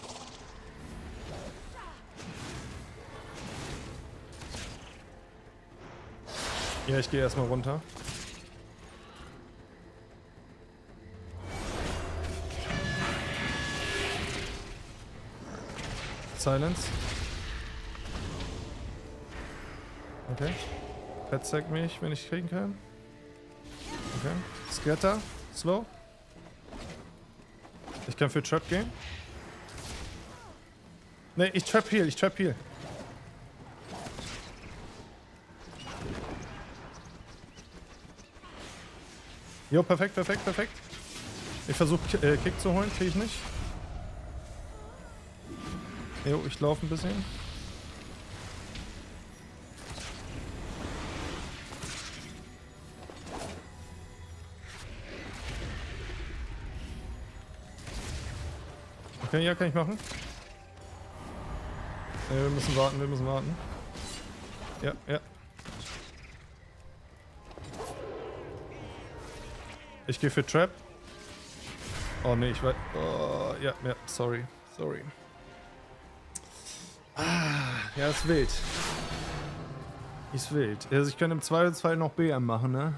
Speaker 1: Ja, ich gehe erstmal runter. Silence. Okay. Pet zeigt mich, wenn ich kriegen kann. Okay. Scatter. Slow. Ich kann für Trap gehen. Ne, ich Trap Heal, ich Trap Heal. Jo, perfekt, perfekt, perfekt. Ich versuche äh, Kick zu holen, kriege ich nicht. Jo, ich laufe ein bisschen. Okay, ja, kann ich machen. Ja, wir müssen warten, wir müssen warten. Ja, ja. Ich gehe für Trap. Oh ne, ich weiß. Oh, ja, ja, sorry. Sorry. Ah, ja, ist wild. Ist wild. Also ich könnte im Zweifelsfall noch B M machen, ne?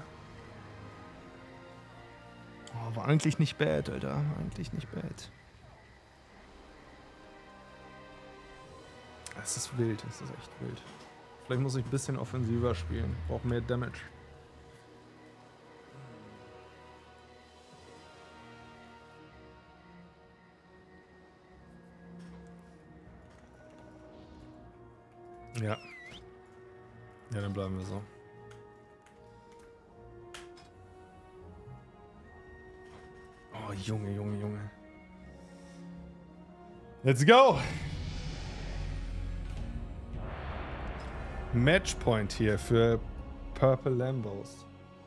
Speaker 1: Oh, war eigentlich nicht bad, Alter. Eigentlich nicht bad. Es ist wild, es ist echt wild. Vielleicht muss ich ein bisschen offensiver spielen. Braucht mehr Damage. Ja. Ja, dann bleiben wir so. Oh, Junge, Junge, Junge. Let's go! Matchpoint hier für Purple Lambos.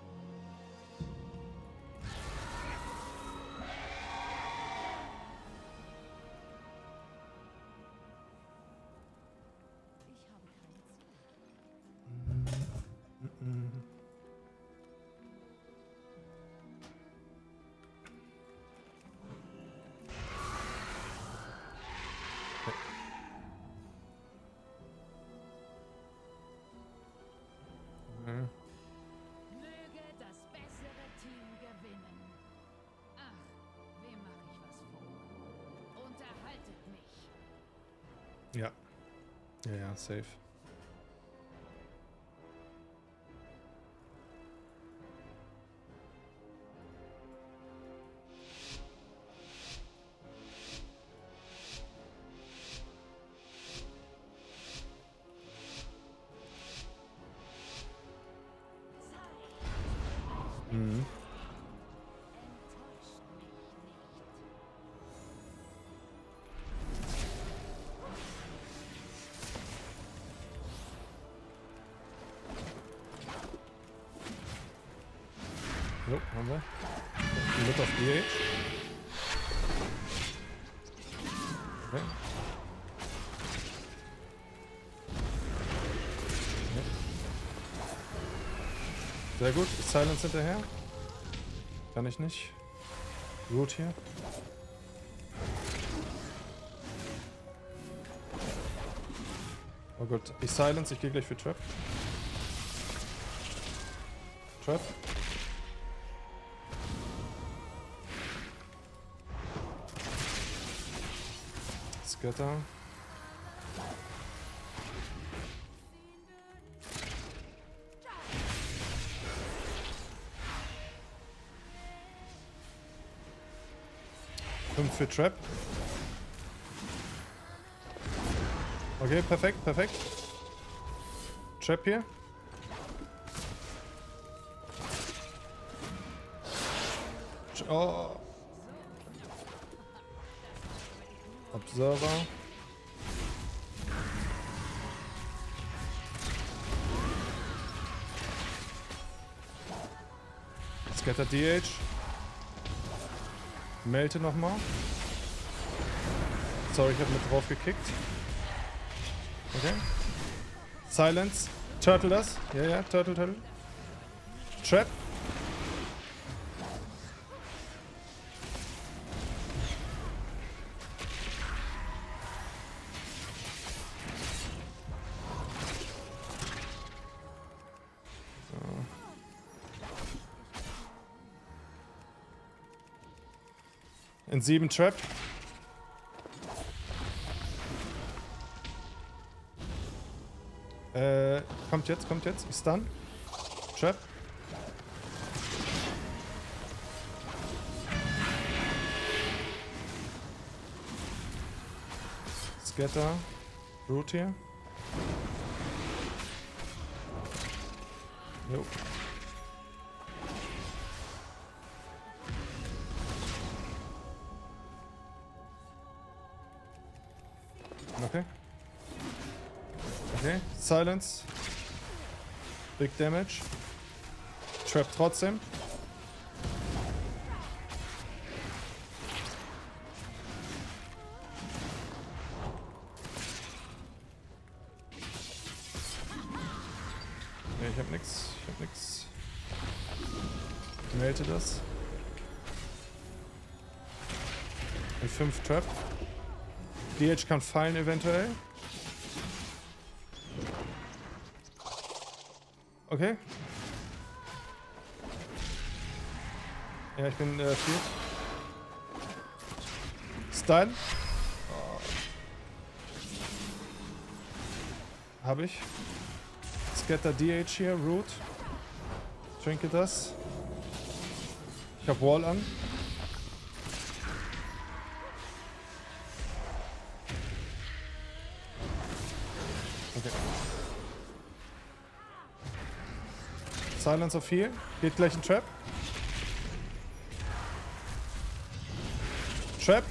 Speaker 2: Möge das bessere Team gewinnen. Ach, wem mache ich was vor? Unterhaltet mich.
Speaker 1: Ja. Ja, ja, safe. Mhm.
Speaker 2: Enttäuscht mich nicht.
Speaker 1: Jo, haben wir. Mit auf D H. Okay. Sehr gut. Silence hinterher. Kann ich nicht. Root hier. Oh Gott. Ich silence. Ich gehe gleich für Trap. Trap. Scatter. fünf für Trap. Okay, perfekt, perfekt. Trap hier. Oh. Observer. Scatter D H. Melte nochmal. Sorry, ich habe mit drauf gekickt. Okay. Silence. Turtle das. Ja, ja, Turtle, Turtle. Trap. In sieben Trap. Äh, kommt jetzt, kommt jetzt. Ich stun. Trap. Scatter. Root hier. Jo. Okay. Okay. Silence. Big Damage. Trap trotzdem. Nee, ich hab nix. Ich hab nix. Ich melde das. Und fünf Trap. D H kann fallen eventuell. Okay. Ja, ich bin äh, vier. Stun. Oh. Hab ich. Scatter D H hier, Root. Trinke das. Ich hab Wall an. Okay. Silence auf Heal. Geht gleich ein Trap. Trap.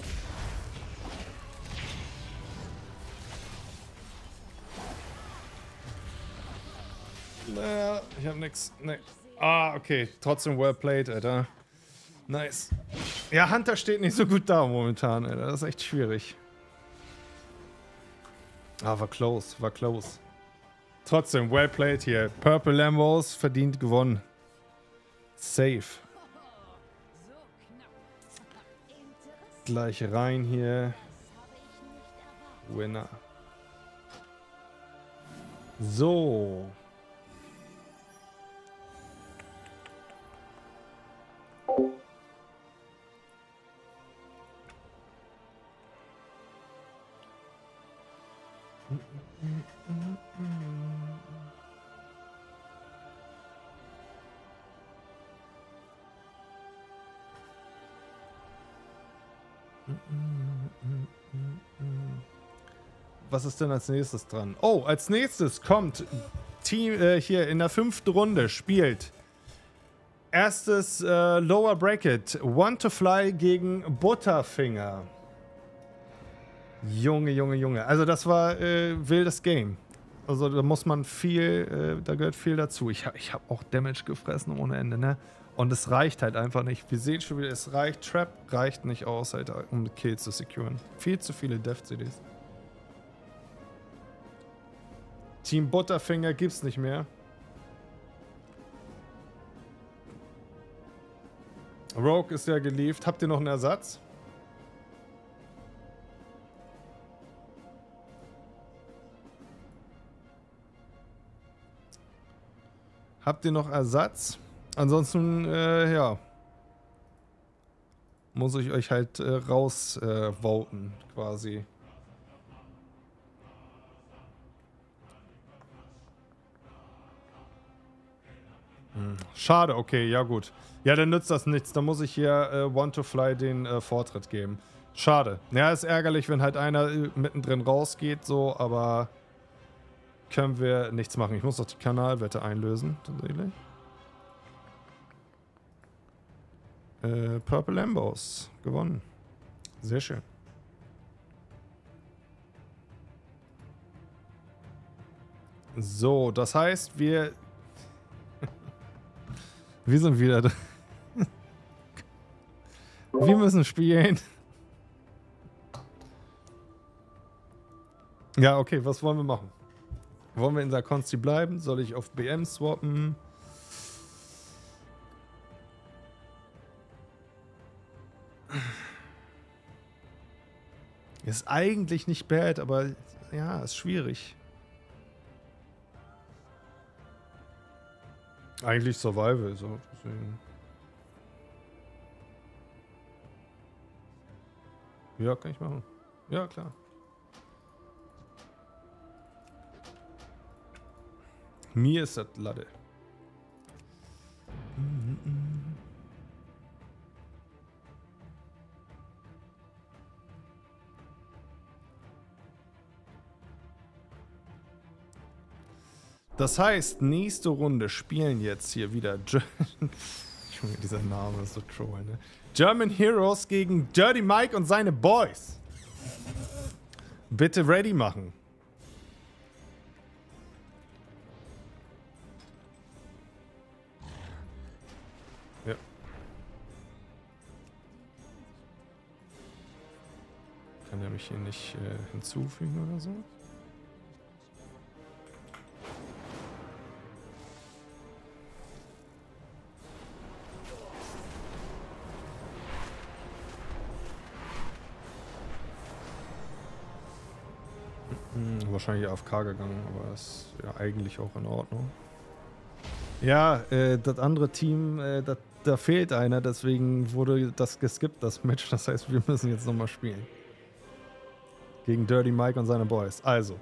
Speaker 1: Naja, ich hab nix. Nee. Ah, okay. Trotzdem well played, Alter. Nice. Ja, Hunter steht nicht so gut da momentan, Alter. Das ist echt schwierig. Ah, war close, war close. Trotzdem, well played hier. Purple Lambos verdient gewonnen. Safe. Gleich rein hier. Winner. So. Was ist denn als nächstes dran? Oh, als nächstes kommt Team äh, hier in der fünften Runde spielt erstes äh, Lower Bracket Want to Fly gegen Butterfinger. Junge, Junge, Junge. Also das war äh, wildes Game. Also da muss man viel, äh, da gehört viel dazu. Ich, ich habe auch Damage gefressen ohne Ende, ne? Und es reicht halt einfach nicht. Wir sehen schon wieder, es reicht. Trap reicht nicht aus, halt, um Kills zu securen. Viel zu viele Death-C Ds. Team Butterfinger gibt's nicht mehr. Rogue ist ja geliefert. Habt ihr noch einen Ersatz? Habt ihr noch Ersatz? Ansonsten, äh, ja. Muss ich euch halt äh, raus äh, voten, quasi. Hm. Schade, okay, ja gut. Ja, dann nützt das nichts. Da muss ich hier äh, Want to Fly den äh, Vortritt geben. Schade. Ja, ist ärgerlich, wenn halt einer äh, mittendrin rausgeht, so, aber können wir nichts machen. Ich muss doch die Kanalwette einlösen, tatsächlich. Äh, Purple Lambos. Gewonnen. Sehr schön. So, das heißt, wir... wir sind wieder drin. Wir müssen spielen. Ja, okay, was wollen wir machen? Wollen wir in der Consti bleiben? Soll ich auf B M swappen? Ist eigentlich nicht bad, aber ja, ist schwierig. Eigentlich Survival, so deswegen. Ja, kann ich machen. Ja, klar. Mir ist das Latte. Das heißt, nächste Runde spielen jetzt hier wieder Ger Junge, dieser Name ist so troll, ne? German Heroes gegen Dirty Mike und seine Boys. Bitte ready machen. Ja. Kann er mich hier nicht äh, hinzufügen oder so? Wahrscheinlich A F K gegangen, aber ist ja eigentlich auch in Ordnung. Ja, äh, das andere Team, äh, dat, da fehlt einer, deswegen wurde das geskippt, das Match. Das heißt, wir müssen jetzt nochmal spielen. Gegen Dirty Mike und seine Boys. Also.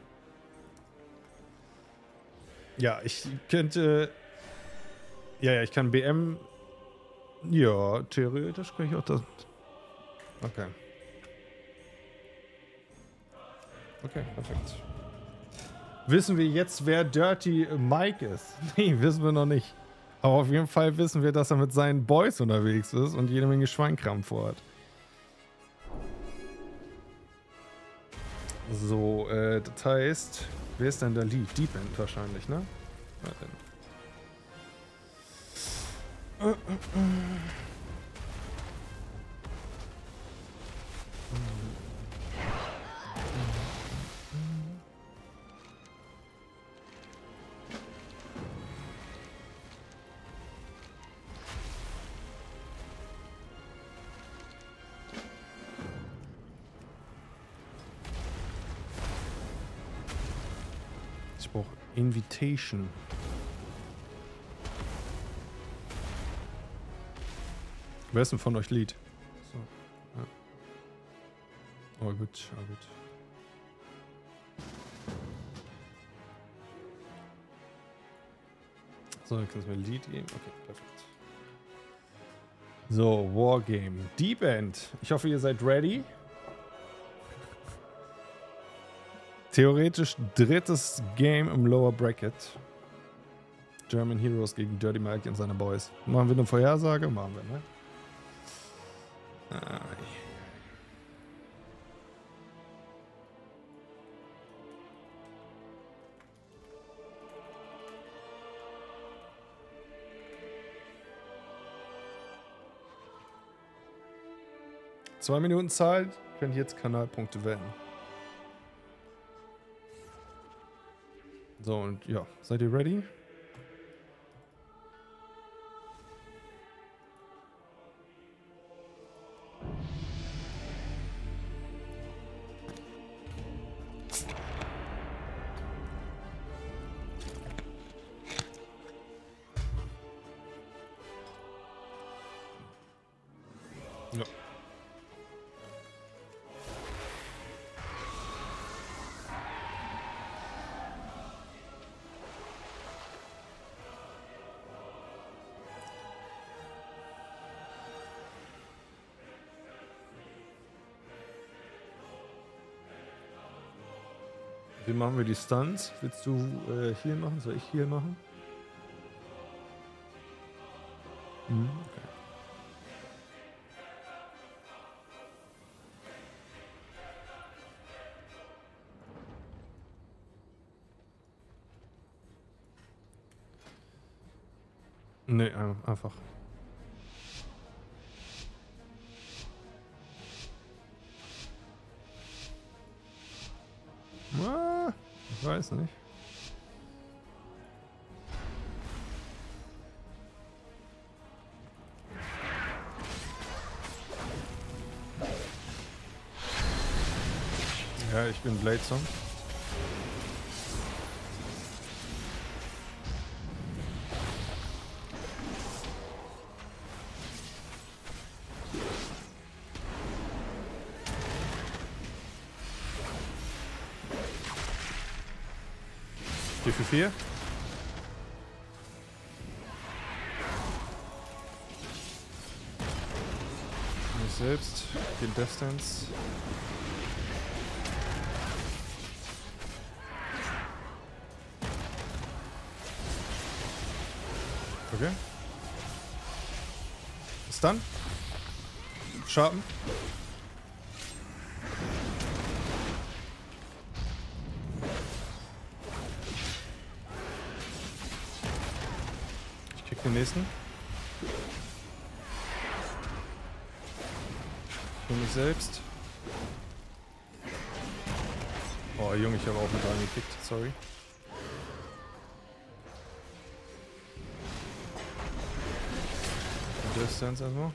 Speaker 1: Ja, ich könnte... Ja, ja, ich kann B M... Ja, theoretisch kann ich auch das... Okay. Okay, perfekt. Wissen wir jetzt, wer Dirty Mike ist? Nee, wissen wir noch nicht. Aber auf jeden Fall wissen wir, dass er mit seinen Boys unterwegs ist und jede Menge Schweinkram vorhat. So, äh, das heißt, wer ist denn der Lead? Deep End wahrscheinlich, ne? Ja, dann. Äh, äh, äh. Ich brauche Invitation. Wer ist denn von euch Lead? So, ja. Oh gut, oh gut. So, dann kannst du mir Lead geben. Okay, perfekt. So, Wargame. Deep End. Ich hoffe, ihr seid ready. Theoretisch drittes Game im Lower Bracket. German Heroes gegen Dirty Mike und seine Boys. Machen wir eine Vorhersage? Machen wir, ne? Ah. Zwei Minuten Zeit, könnt ihr jetzt Kanalpunkte wählen. So, und ja, seid ihr ready? Ja. Wie machen wir die Stunts? Willst du äh, hier machen? Soll ich hier machen? Hm, okay. Nee, einfach. Ah, ich weiß nicht. Ja, ich bin Bladesong. vier für vier. Mich selbst. Den Death Stance. Okay. Stun. Sharpen. Ich krieg den nächsten. Für mich selbst. Oh Junge, ich habe auch mit reingekickt. Sorry. Distance erstmal.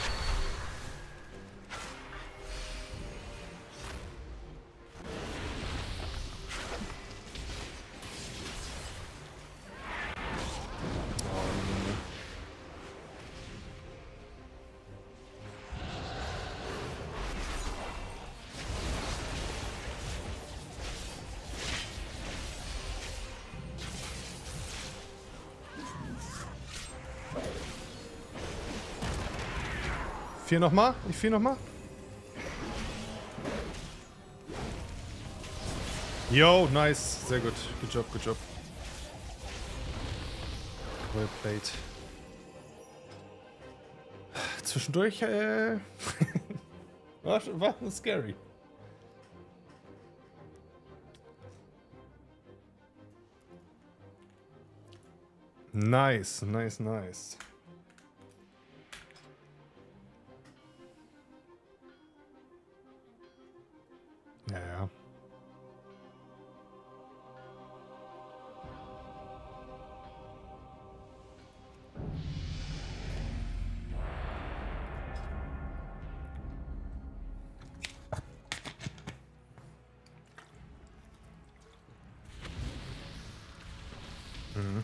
Speaker 1: Vier nochmal? Ich vier nochmal? Yo, nice. Sehr gut. Good job, good job. Well played. Zwischendurch, äh... war, war scary. Nice, nice, nice. Ja, ja. Mhm.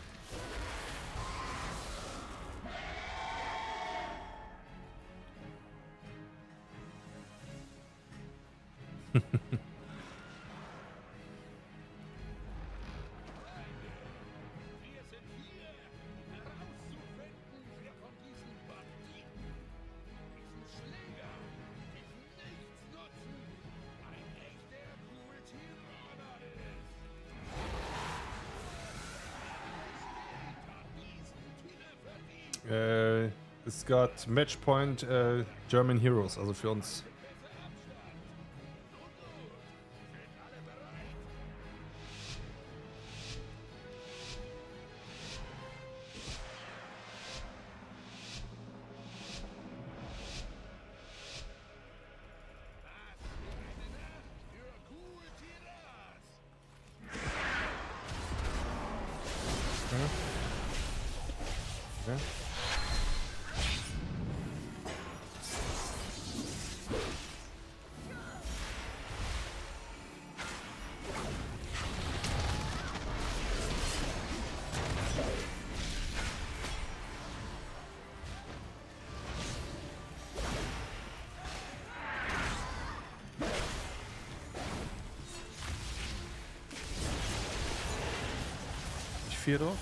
Speaker 1: Äh, es got Matchpoint äh, German Heroes, also für uns. Ja. Ja. Ich vier drauf.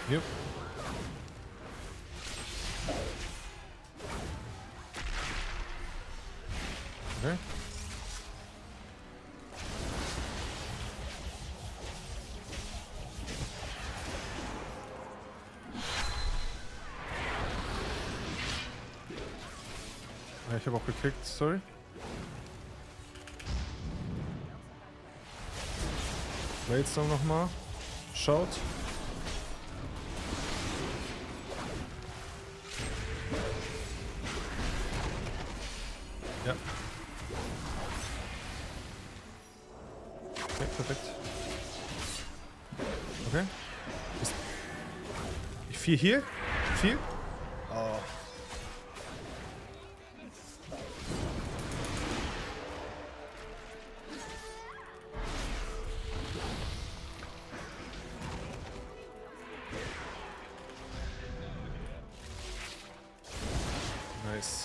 Speaker 1: Yep. Okay. Ja, ich habe auch geklickt, sorry. Wailstone nochmal. Schaut. Ja. Okay, perfekt. Okay. Ist viel hier? Viel? Oh. Nice.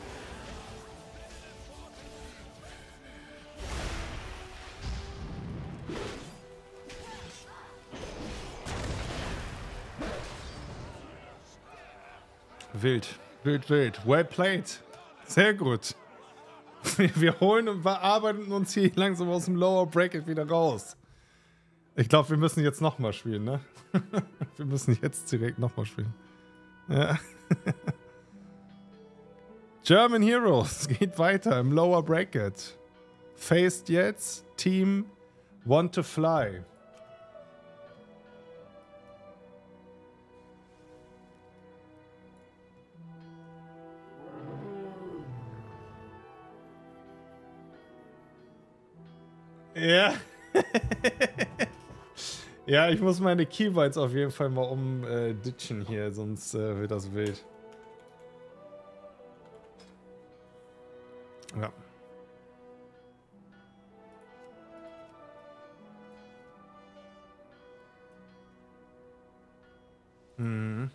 Speaker 1: Wild, wild, wild. Well played. Sehr gut. Wir holen und bearbeiten uns hier langsam aus dem Lower Bracket wieder raus. Ich glaube, wir müssen jetzt nochmal spielen, ne? Wir müssen jetzt direkt nochmal spielen. Ja. German Heroes geht weiter im Lower Bracket. Faced jetzt Team Want to Fly. Ja. Ja, ich muss meine Keywords auf jeden Fall mal umditchen äh, hier, sonst äh, wird das wild. Ja. Mhm.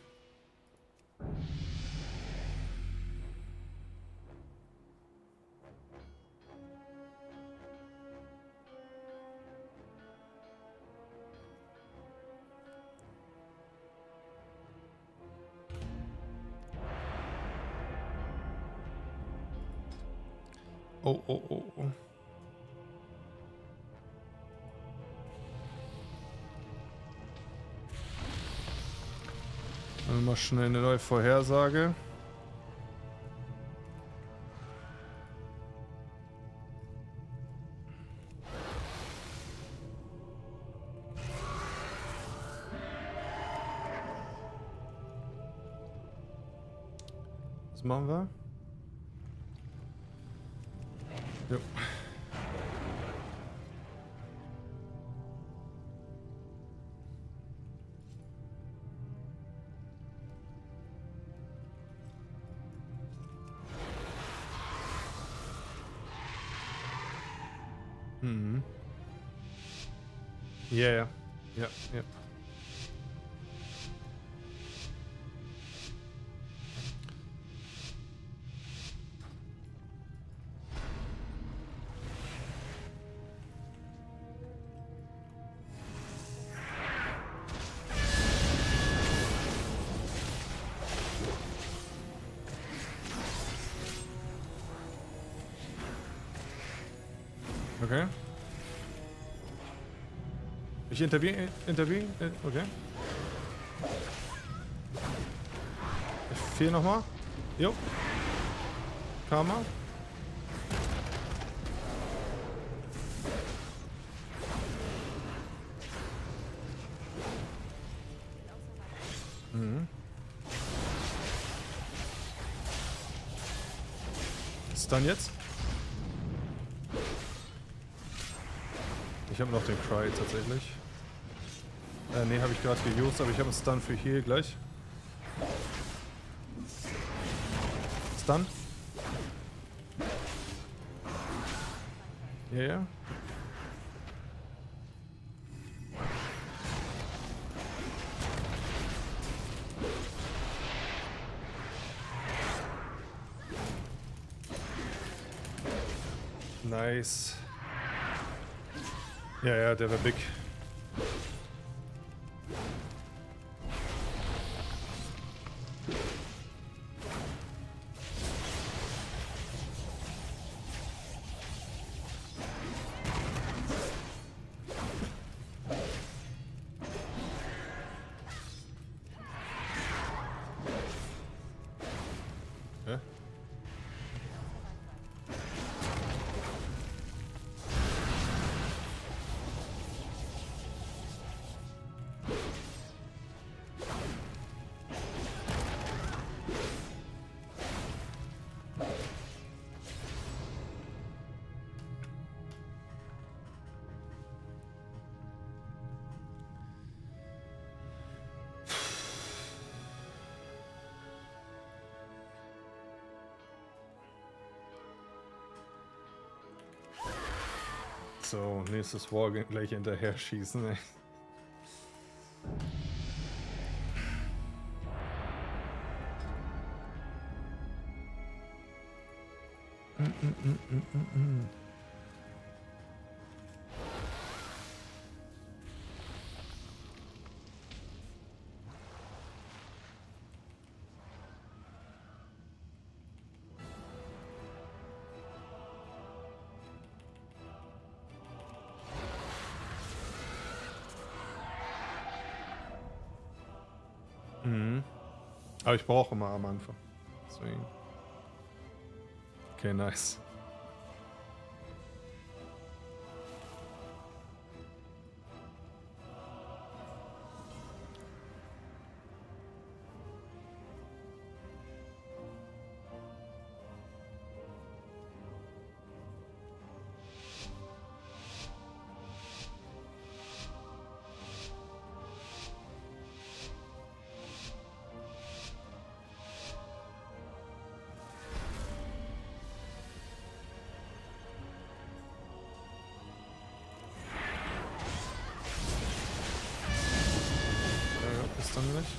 Speaker 1: Oh, oh, oh, oh. Dann mal schnell eine neue Vorhersage. Was machen wir? Jo. Mhm. Ja, ja. Ja, ja. Okay. Ich intervene, intervene, okay. Vier nochmal. Jo. Karma. Mhm. Ist dann jetzt? Ich habe noch den Cry tatsächlich. Äh, ne, habe ich gerade geused, aber ich habe einen Stun für hier gleich. Stun. Ja, ja. Nice. Ja, ja, der war big. so, nächstes Wall gleich hinterher schießen, ey. Mm, mm, mm, mm, mm, mm. Mhm. Aber ich brauche immer am Anfang. Deswegen. Okay, nice. Dann nicht.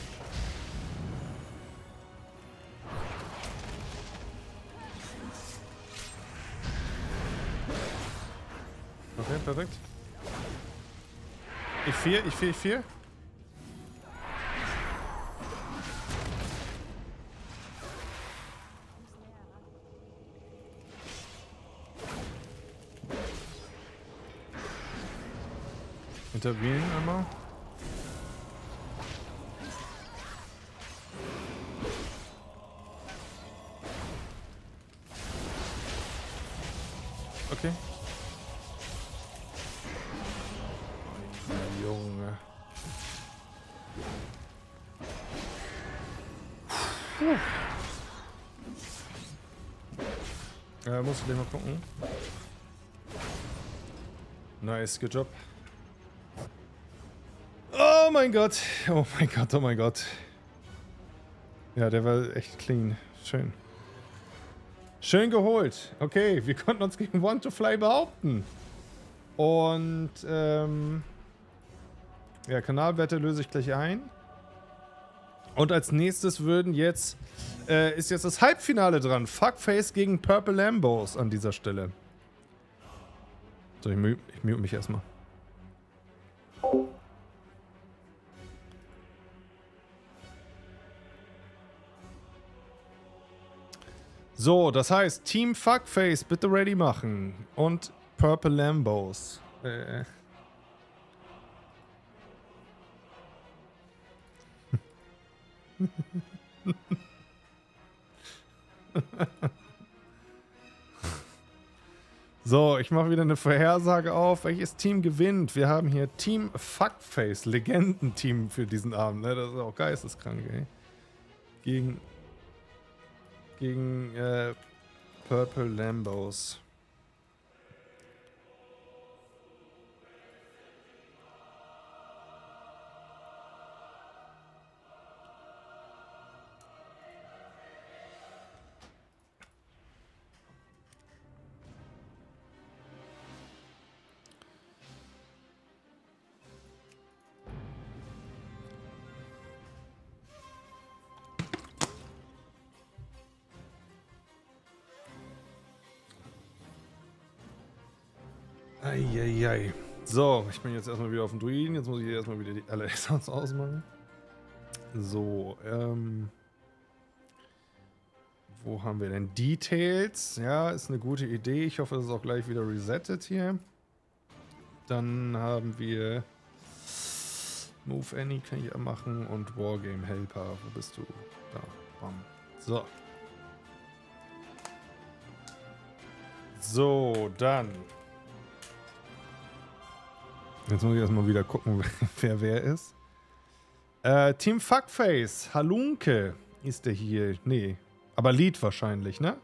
Speaker 1: Okay, perfekt. Ich vier, ich vier, ich vier. Intervenen einmal. Okay. Oh, Junge. Puh. Äh, muss ich gleich mal gucken. Nice, good job. Oh mein Gott. Oh mein Gott, oh mein Gott. Ja, der war echt clean. Schön. Schön geholt. Okay, wir konnten uns gegen Want to Fly behaupten. Und, ähm... ja, Kanalwerte löse ich gleich ein. Und als nächstes würden jetzt... Äh, ist jetzt das Halbfinale dran. Fuckface gegen Purple Lambos an dieser Stelle. So, ich, mu ich mute mich erstmal. So, das heißt, Team Fuckface bitte ready machen. Und Purple Lambos. Äh. So, ich mache wieder eine Vorhersage auf. Welches Team gewinnt? Wir haben hier Team Fuckface, Legendenteam für diesen Abend. Ne? Das ist auch geisteskrank, ey. Gegen... Gegen äh, Purple Lambos. Eieiei. So, ich bin jetzt erstmal wieder auf dem Druiden. Jetzt muss ich erstmal wieder die alle Sounds ausmachen. So, ähm. Wo haben wir denn? Details. Ja, ist eine gute Idee. Ich hoffe, es ist auch gleich wieder resettet hier. Dann haben wir Move Any kann ich ja machen und Wargame Helper. Wo bist du? Da. Bam. So. So, dann. Jetzt muss ich erstmal wieder gucken, wer wer ist. Äh, Team Fuckface. Halunke ist der hier. Nee. Aber Lied wahrscheinlich, ne?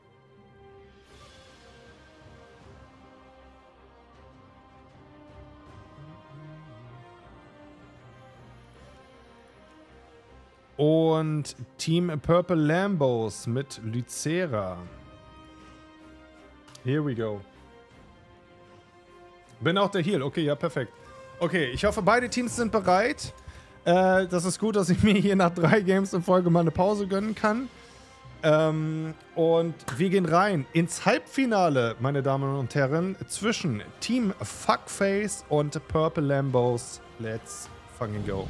Speaker 1: Und Team Purple Lambos mit Lycera. Here we go. Bin auch der Heal. Okay, ja, perfekt. Okay, ich hoffe, beide Teams sind bereit. Äh, das ist gut, dass ich mir hier nach drei Games in Folge mal eine Pause gönnen kann. Ähm, und wir gehen rein ins Halbfinale, meine Damen und Herren, zwischen Team Fuckface und Purple Lambos. Let's fucking go.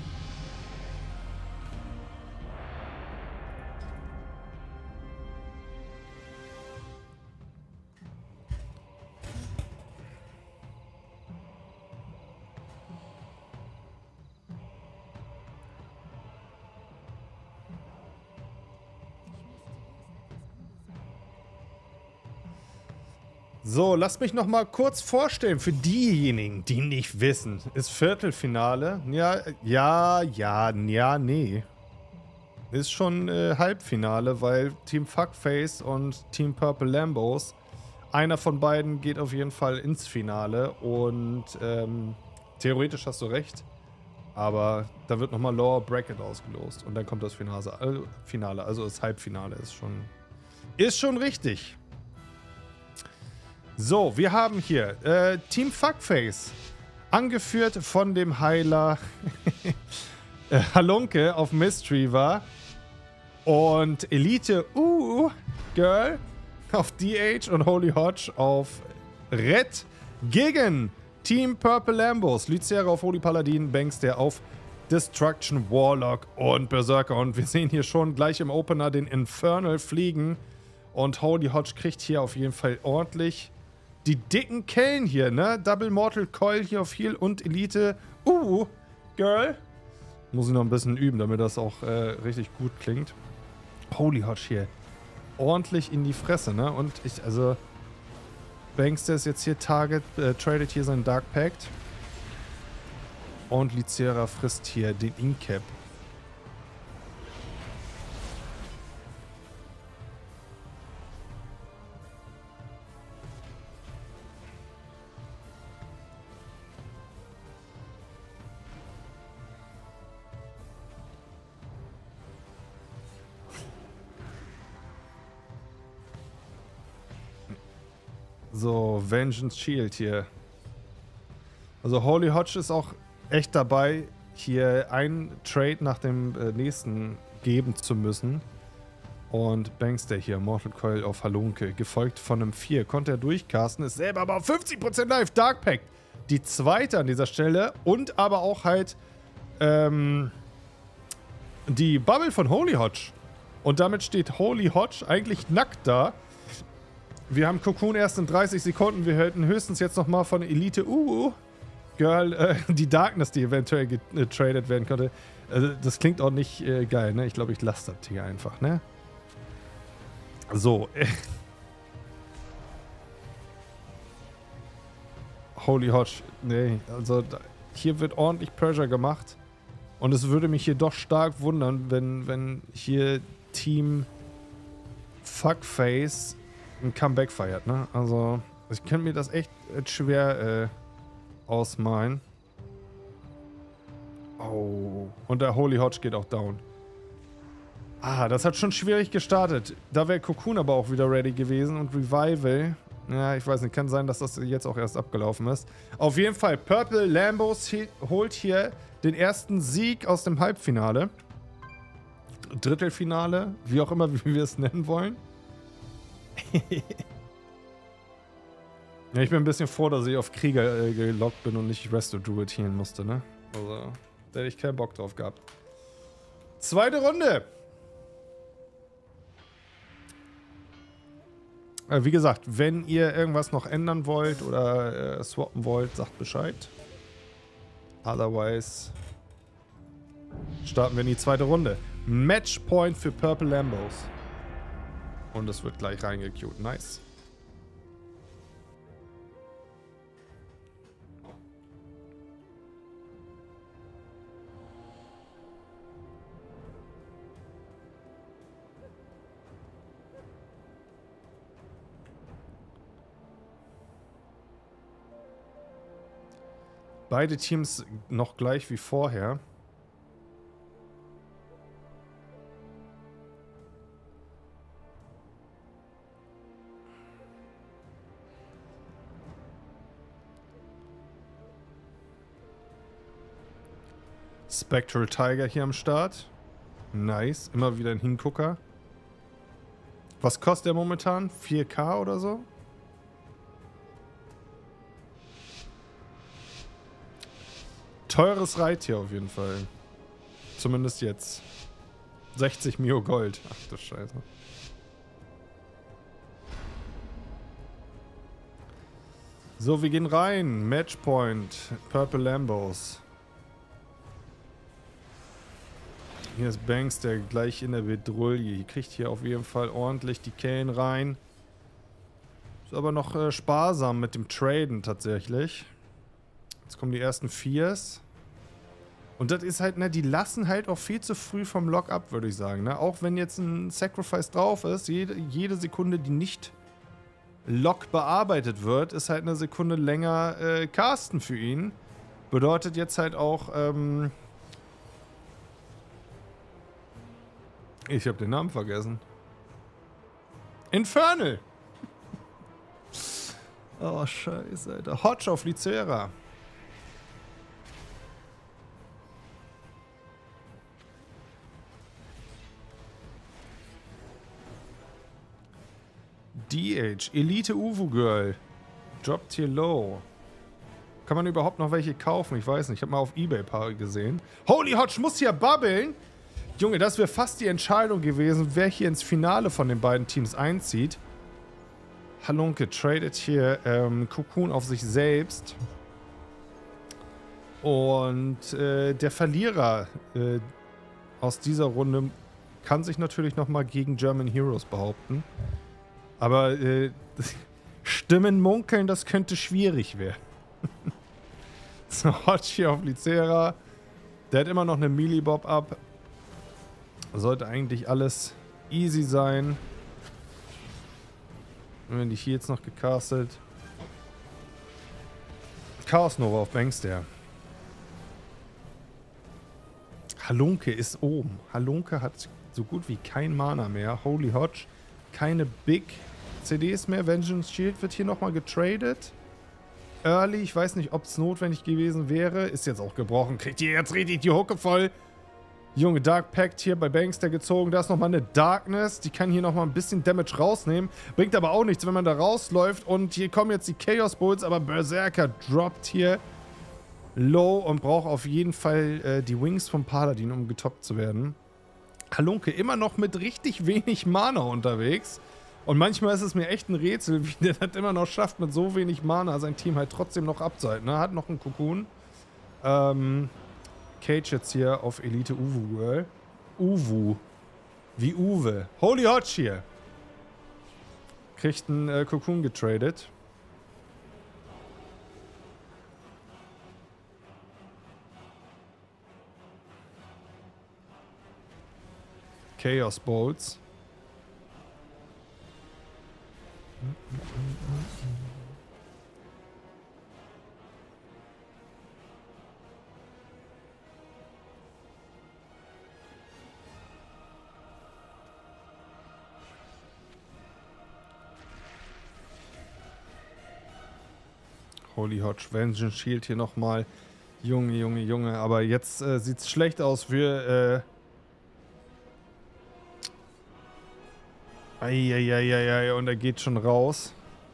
Speaker 1: So, lasst mich noch mal kurz vorstellen, für diejenigen, die nicht wissen, ist Viertelfinale. Ja, ja, ja, ja, nee. Ist schon äh, Halbfinale, weil Team Fuckface und Team Purple Lambos, einer von beiden geht auf jeden Fall ins Finale und ähm, theoretisch hast du recht, aber da wird nochmal Lower Bracket ausgelost und dann kommt das Finale, äh, Finale, also das Halbfinale ist schon, ist schon richtig. So, wir haben hier äh, Team Fuckface, angeführt von dem Heiler äh, Halunke auf Mistreaver und Elite uh, Girl auf D H und Holy Hodge auf Red gegen Team Purple Lambos, Lycera auf Holy Paladin, Bankster auf Destruction Warlock und Berserker. Und wir sehen hier schon gleich im Opener den Infernal fliegen und Holy Hodge kriegt hier auf jeden Fall ordentlich die dicken Kellen hier, ne? Double Mortal Coil hier auf Heal und Elite. Uh, Girl. Muss ich noch ein bisschen üben, damit das auch äh, richtig gut klingt. Holy Hodge hier. Ordentlich in die Fresse, ne? Und ich, also... Bankster ist jetzt hier Target, äh, tradet hier seinen Dark Pact. Und Lycera frisst hier den Incap. So, Vengeance Shield hier. Also Holy Hodge ist auch echt dabei, hier einen Trade nach dem äh, nächsten geben zu müssen. Und Bankster hier, Mortal Coil auf Halunke, gefolgt von einem vier. Konnte er durchcasten, ist selber aber auf fünfzig Prozent live. Dark Pact, die zweite an dieser Stelle. Und aber auch halt ähm, die Bubble von Holy Hodge. Und damit steht Holy Hodge eigentlich nackt da. Wir haben Cocoon erst in dreißig Sekunden. Wir hätten höchstens jetzt nochmal von Elite uh, Girl äh, die Darkness, die eventuell getradet werden könnte. Also, das klingt auch nicht äh, geil, ne? Ich glaube, ich lasse das hier einfach, ne? So. Holy Hodge. Nee, also da, hier wird ordentlich Pressure gemacht. Und es würde mich hier doch stark wundern, wenn, wenn hier Team Fuckface ein Comeback feiert, ne? Also, ich könnte mir das echt schwer äh, ausmalen. Oh. Und der Holy Hodge geht auch down. Ah, das hat schon schwierig gestartet. Da wäre Cocoon aber auch wieder ready gewesen und Revival. Ja, ich weiß nicht, kann sein, dass das jetzt auch erst abgelaufen ist. Auf jeden Fall, Purple Lambos holt hier den ersten Sieg aus dem Halbfinale. Drittelfinale, wie auch immer, wie wir es nennen wollen. Ja, ich bin ein bisschen froh, dass ich auf Krieger äh, gelockt bin und nicht Resto Druid healen musste, ne? Also, da hätte ich keinen Bock drauf gehabt. Zweite Runde. Äh, wie gesagt, wenn ihr irgendwas noch ändern wollt oder äh, swappen wollt, sagt Bescheid. Otherwise starten wir in die zweite Runde. Matchpoint für Purple Lambos. Und es wird gleich reingequeued. Nice. Beide Teams noch gleich wie vorher. Spectral Tiger hier am Start. Nice. Immer wieder ein Hingucker. Was kostet der momentan? vier K oder so? Teures Reittier auf jeden Fall. Zumindest jetzt. sechzig Mio Gold. Ach du Scheiße. So, wir gehen rein. Matchpoint. Purple Lambos. Hier ist Banks, der gleich in der Bedrulle. Hier kriegt hier auf jeden Fall ordentlich die Kellen rein. Ist aber noch äh, sparsam mit dem Traden tatsächlich. Jetzt kommen die ersten Viers. Und das ist halt, ne, die lassen halt auch viel zu früh vom Lock ab, würde ich sagen. Ne? Auch wenn jetzt ein Sacrifice drauf ist, jede, jede Sekunde, die nicht Lock bearbeitet wird, ist halt eine Sekunde länger äh, casten für ihn. Bedeutet jetzt halt auch, ähm... ich habe den Namen vergessen. Infernal! Oh, scheiße, Alter. Hodge auf Lycera. D H, Elite Uwu Girl. Dropped hier low. Kann man überhaupt noch welche kaufen? Ich weiß nicht. Ich habe mal auf eBay ein paar gesehen. Holy Hodge muss hier babbeln. Junge, das wäre fast die Entscheidung gewesen, wer hier ins Finale von den beiden Teams einzieht. Halunke tradet hier ähm, Cocoon auf sich selbst. Und äh, der Verlierer äh, aus dieser Runde kann sich natürlich nochmal gegen German Heroes behaupten. Aber äh, Stimmen munkeln, das könnte schwierig werden. So, Hodge hier auf Lycera. Der hat immer noch eine Melee-Bob ab. Sollte eigentlich alles easy sein. Wenn die hier jetzt noch gecastet. Chaos Nova auf Bankster. Halunke ist oben. Halunke hat so gut wie kein Mana mehr. Holy Hodge. Keine Big C Ds mehr. Vengeance Shield wird hier nochmal getradet. Early, ich weiß nicht, ob es notwendig gewesen wäre. Ist jetzt auch gebrochen. Kriegt ihr jetzt richtig die Hucke voll. Junge, Dark Pact hier bei Bankster gezogen. Da ist nochmal eine Darkness. Die kann hier nochmal ein bisschen Damage rausnehmen. Bringt aber auch nichts, wenn man da rausläuft. Und hier kommen jetzt die Chaos Bulls. Aber Berserker droppt hier low und braucht auf jeden Fall äh, die Wings vom Paladin, um getoppt zu werden. Halunke immer noch mit richtig wenig Mana unterwegs. Und manchmal ist es mir echt ein Rätsel, wie der das immer noch schafft, mit so wenig Mana sein Team halt trotzdem noch abzuhalten. Ne? Hat noch einen Cocoon. Ähm... Cage jetzt hier auf Elite Uwu Girl. Uwu. Wie Uwe. Holy Hodge hier. Kriegt einen äh, Cocoon getradet. Chaos Bolts. Holy Hodge, Vengeance Shield hier nochmal. Junge, Junge, Junge. Aber jetzt äh, sieht es schlecht aus für... Äh Eieieiei, und er geht schon raus.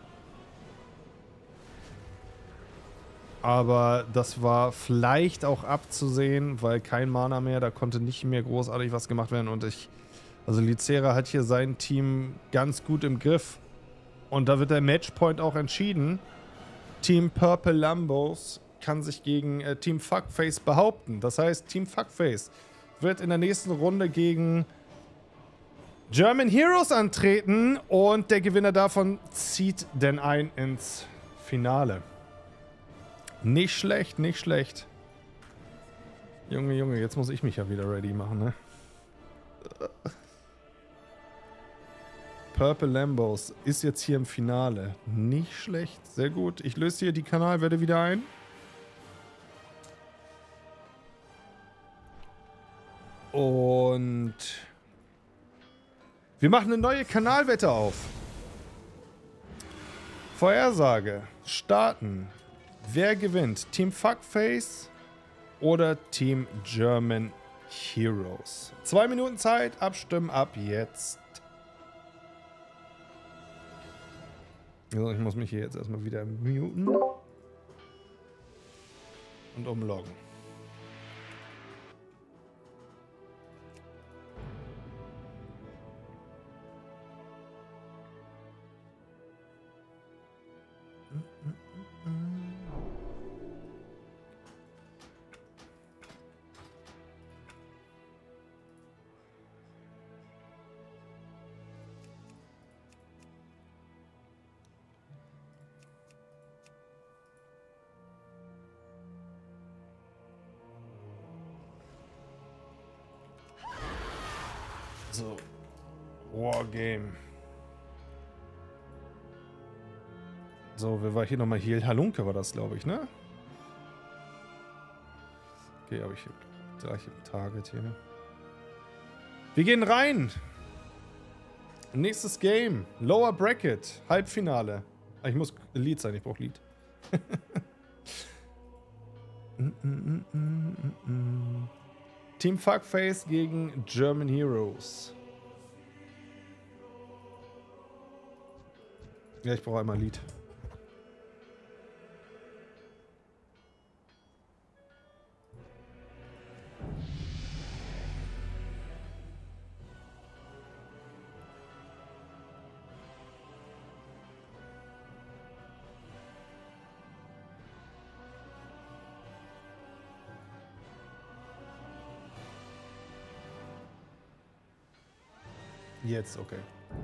Speaker 1: Aber das war vielleicht auch abzusehen, weil kein Mana mehr, da konnte nicht mehr großartig was gemacht werden. Und ich... Also Lycera hat hier sein Team ganz gut im Griff. Und da wird der Matchpoint auch entschieden. Team Purple Lambos kann sich gegen äh, Team Fuckface behaupten. Das heißt, Team Fuckface wird in der nächsten Runde gegen German Heroes antreten und der Gewinner davon zieht denn ein ins Finale. Nicht schlecht, nicht schlecht. Junge, Junge, jetzt muss ich mich ja wieder ready machen, ne? Purple Lambos ist jetzt hier im Finale. Nicht schlecht, sehr gut. Ich löse hier die Kanalwette wieder ein. Und wir machen eine neue Kanalwette auf. Vorhersage. Starten. Wer gewinnt? Team Fuckface oder Team German Heroes? Zwei Minuten Zeit, abstimmen ab jetzt. Also ich muss mich hier jetzt erstmal wieder muten und umloggen. So, Wargame. So, wer war hier nochmal? Hier Halunke war das, glaube ich, ne? Okay, aber ich habe gleich im Target hier. Wir gehen rein. Nächstes Game. Lower Bracket. Halbfinale. Ah, ich muss Lead sein, ich brauche Lead. mm, mm, mm, mm, mm. Team Fuckface gegen German Heroes. Ja, ich brauche einmal Lead. Jetzt, okay.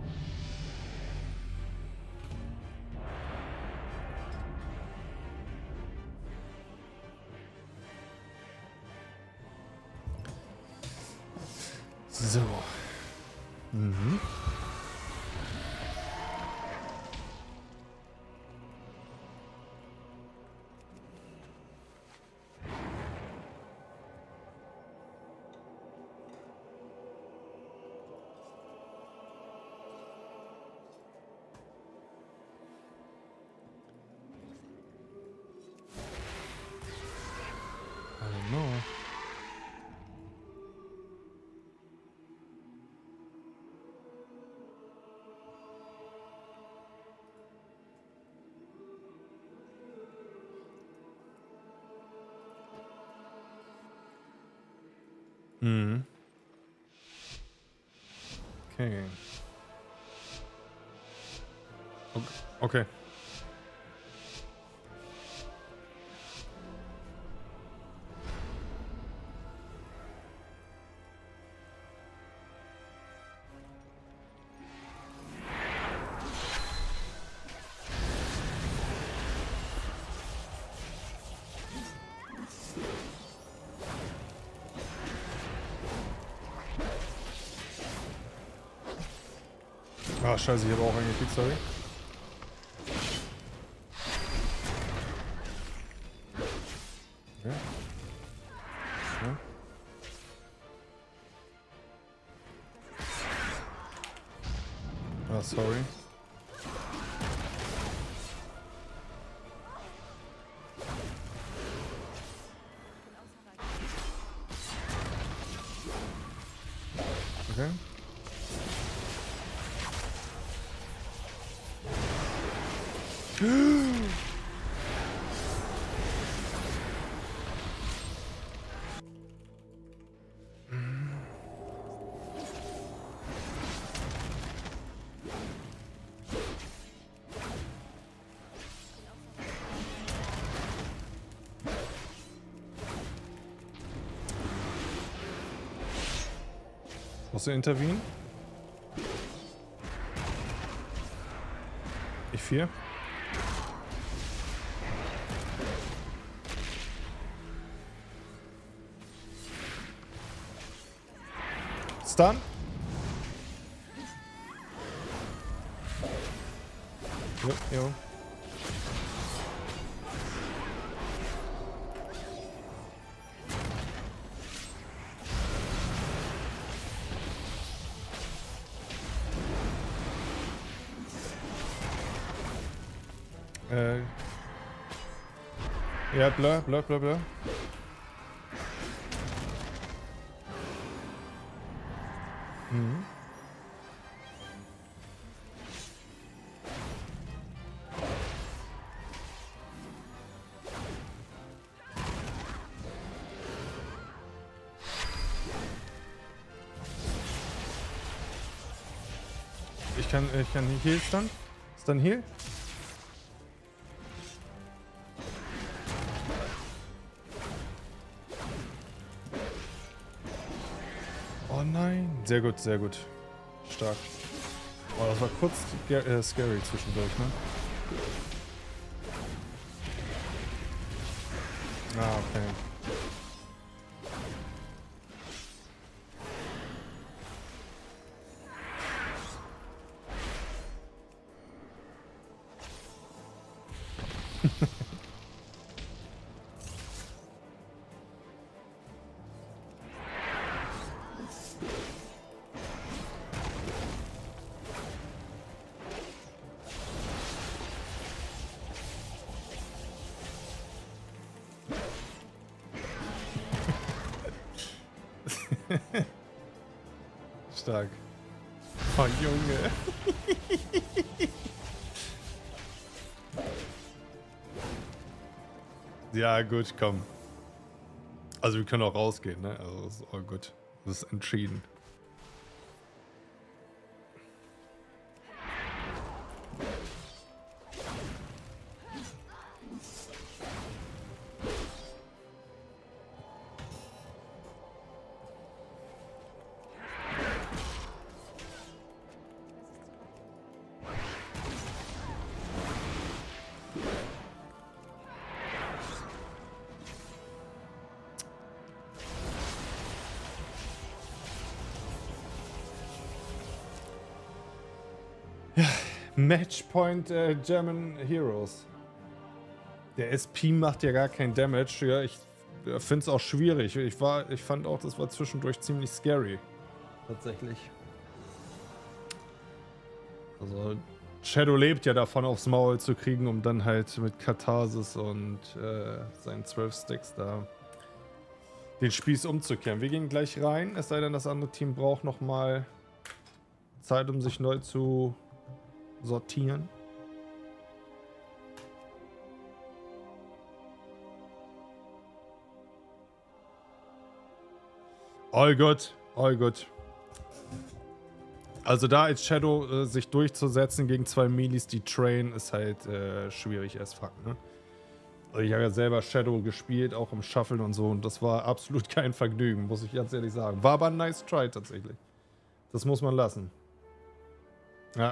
Speaker 1: So. Mhm. Mhm. Okay. Okay. Ah, scheiße, ich habe auch eingeklickt, sorry. Okay. Ja. Ah, sorry. Okay. Musst du intervenieren? Ich vier. Stun. Jo, jo. Äh. Ja, blur, blur, blur, blur. Mhm. Ich kann, ich kann nicht Heal dann. Ist dann Heal? Oh nein. Sehr gut, sehr gut. Stark. Oh, das war kurz äh, scary zwischendurch, ne? Ah, okay. Stark. Oh, Junge. Ja, gut, komm. Also wir können auch rausgehen, ne? Also das ist all gut. Das ist entschieden. Matchpoint äh, German Heroes. Der S P macht ja gar keinen Damage. Ja, ich äh, finde es auch schwierig. Ich, war, ich fand auch, das war zwischendurch ziemlich scary. Tatsächlich. Also Shadow lebt ja davon, aufs Maul zu kriegen, um dann halt mit Katharsis und äh, seinen zwölf Sticks da den Spieß umzukehren. Wir gehen gleich rein, es sei denn, das andere Team braucht nochmal Zeit, um sich neu zu sortieren. All good, all good. Also da als Shadow äh, sich durchzusetzen gegen zwei Milis, die Train, ist halt äh, schwierig as fuck, ne? Also ich habe ja selber Shadow gespielt, auch im Shuffle und so, und das war absolut kein Vergnügen, muss ich ganz ehrlich sagen. War aber ein nice try tatsächlich. Das muss man lassen. Ja.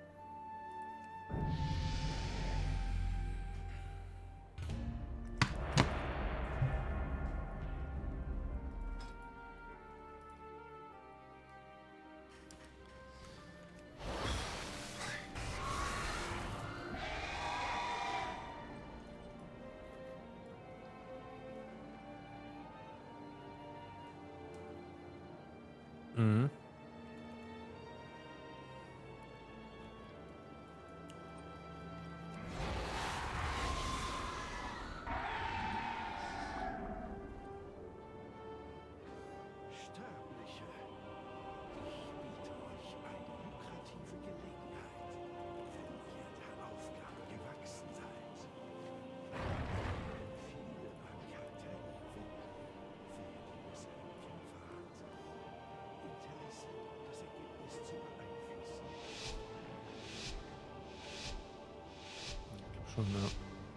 Speaker 1: Mhm.
Speaker 3: Sterbliche, ich biete euch eine lukrative Gelegenheit, wenn ihr der Aufgabe gewachsen seid. Viele Markate werden es empfangen. Interesse, das Ergebnis zu beeinflussen.
Speaker 1: Schon, ja.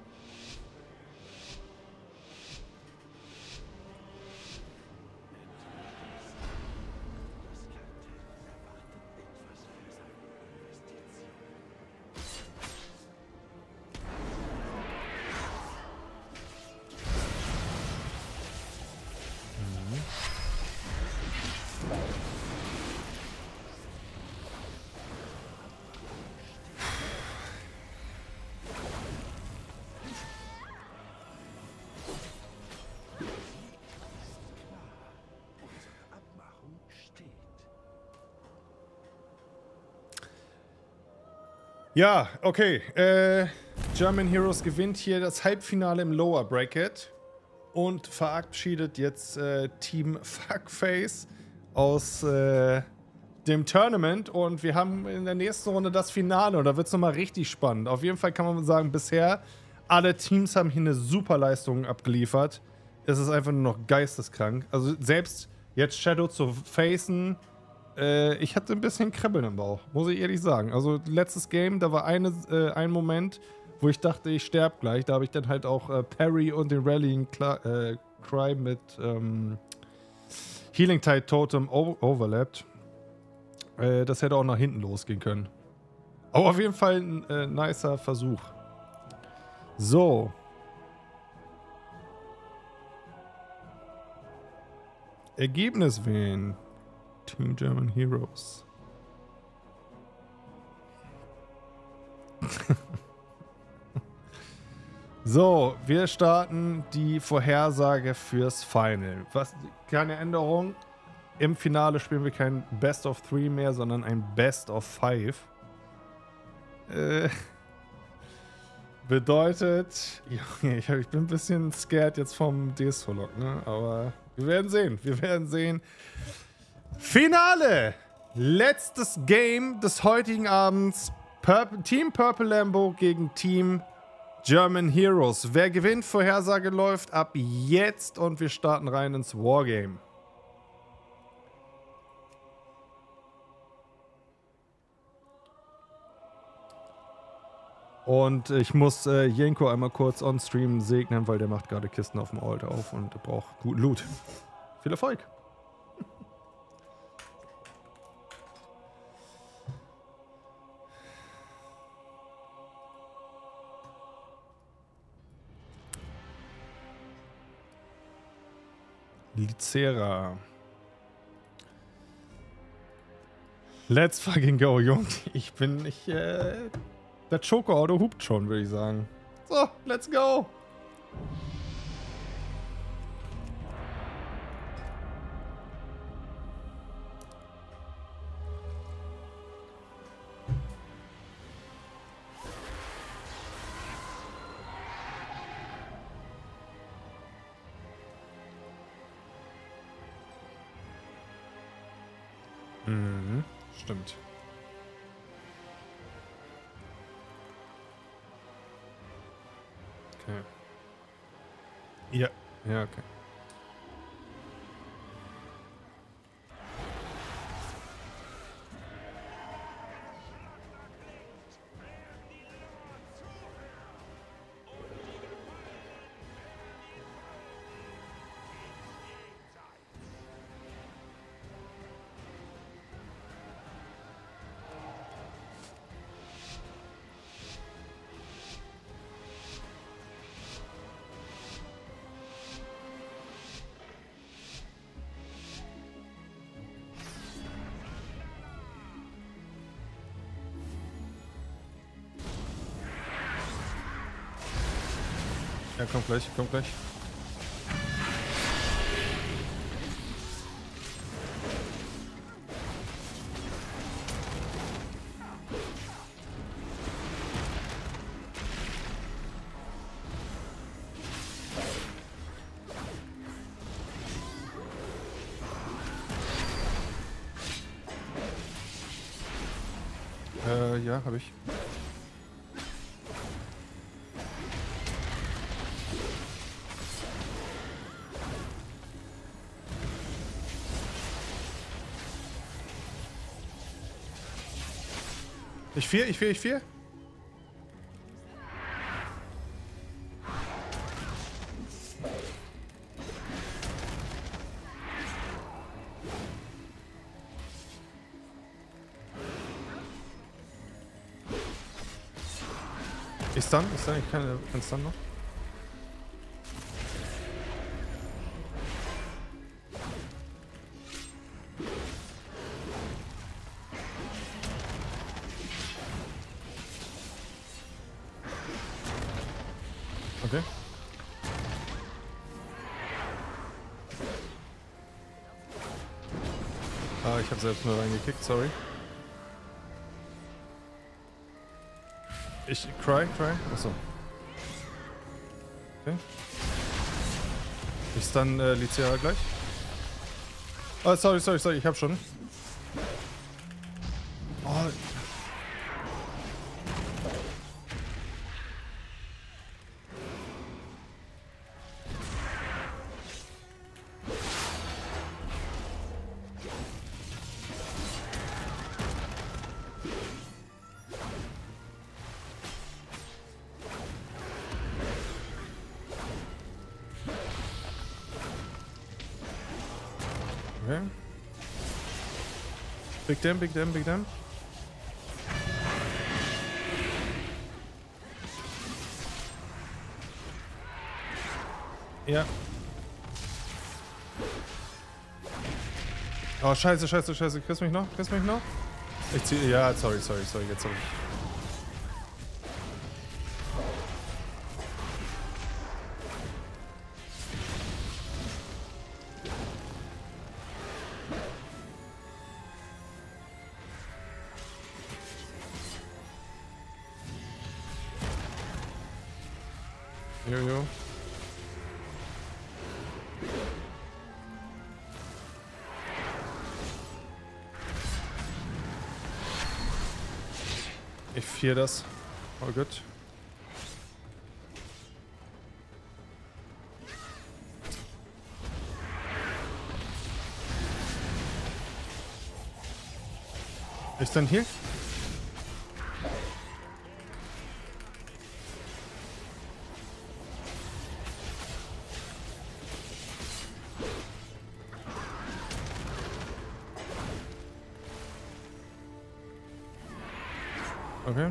Speaker 1: Ja, okay. Äh, German Heroes gewinnt hier das Halbfinale im Lower Bracket und verabschiedet jetzt äh, Team Fuckface aus äh, dem Tournament und wir haben in der nächsten Runde das Finale und da wird es nochmal richtig spannend. Auf jeden Fall kann man sagen, bisher alle Teams haben hier eine super Leistung abgeliefert. Es ist einfach nur noch geisteskrank. Also selbst jetzt Shadow zu facen, äh, ich hatte ein bisschen Kribbeln im Bauch, muss ich ehrlich sagen. Also letztes Game, da war eine, äh, ein Moment, wo ich dachte, ich sterbe gleich. Da habe ich dann halt auch äh, Parry und den Rallying äh, Cry mit ähm, Healing Tide Totem overlapped. Äh, das hätte auch nach hinten losgehen können. Aber auf jeden Fall ein äh, nicer Versuch. So. Ergebnis wählen. Team German Heroes. So, wir starten die Vorhersage fürs Final. Was, keine Änderung. Im Finale spielen wir kein Best of Three mehr, sondern ein Best of Five. Äh, bedeutet, Junge, ich, ich bin ein bisschen scared jetzt vom D S V-Log, ne? Aber wir werden sehen, wir werden sehen. Finale! Letztes Game des heutigen Abends. Purple, Team Purple Lambo gegen Team German Heroes. Wer gewinnt? Vorhersage läuft ab jetzt und wir starten rein ins Wargame. Und ich muss äh, Jenko einmal kurz on-stream segnen, weil der macht gerade Kisten auf dem Altar auf und der braucht guten Loot. Viel Erfolg! Licera. Let's fucking go, Junge. Ich bin nicht, äh... Der Choco-Auto hupt schon, würde ich sagen. So, let's go! Mhm, stimmt. Okay. Ja, ja, okay. Ja, kommt gleich, kommt gleich. Äh, ja, habe ich. Ich vier, ich vier, ich vier. Ich stun, ich stun, ich kann, kann stun noch. Okay. Ah, ich habe selbst nur reingekickt, sorry. Ich cry, cry. Achso. Okay. Ich stun äh, Licera gleich. Oh, sorry, sorry, sorry, ich hab schon. Oh. Okay. Big Damn, Big Damn, Big Damn. Ja. Oh, scheiße, scheiße, scheiße. Kriegst du mich noch? Kriegst du mich noch? Ich zieh. Ja, sorry, sorry, sorry. Jetzt hab ich. Jojo. Ich fear das. Oh gut. Ist dann hier? Okay.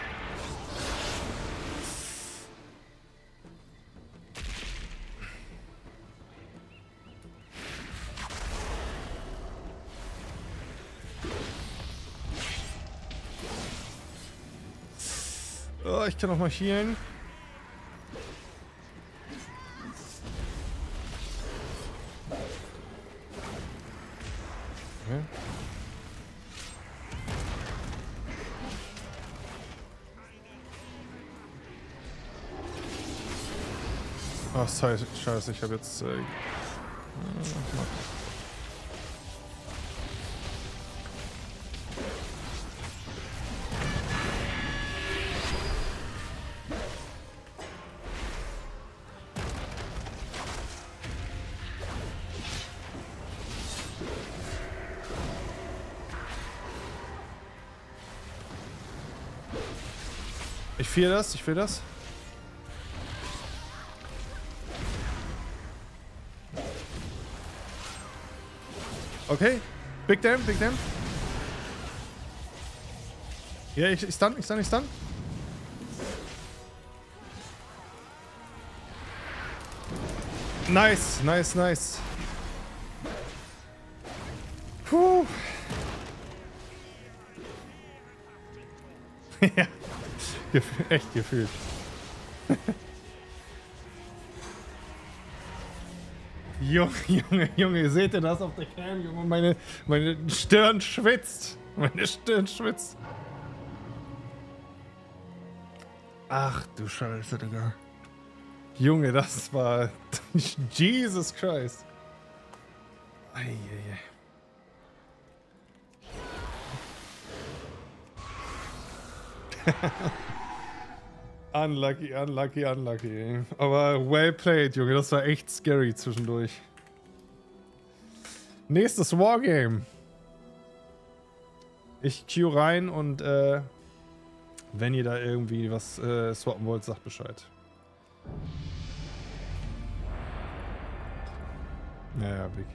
Speaker 1: Oh, ich kann auch mal healen. Okay. Oh, scheiße, scheiße, ich habe jetzt... Äh, ich fear das, ich fear das. Okay. Big Damn, Big Damn. Ja, ich, ich stun, ich stun, ich stun. Nice, nice, nice. Puh. Ja. Gef echt gefühlt. Junge, Junge, Junge, seht ihr das auf der Cam, Junge? Meine, meine Stirn schwitzt. Meine Stirn schwitzt. Ach du Scheiße, Digga. Junge, das war... Jesus Christ. Eieiei. Unlucky, unlucky, unlucky. Aber well played, Junge. Das war echt scary zwischendurch. Nächstes Wargame. Ich queue rein und äh, wenn ihr da irgendwie was äh, swappen wollt, sagt Bescheid. Naja, Big.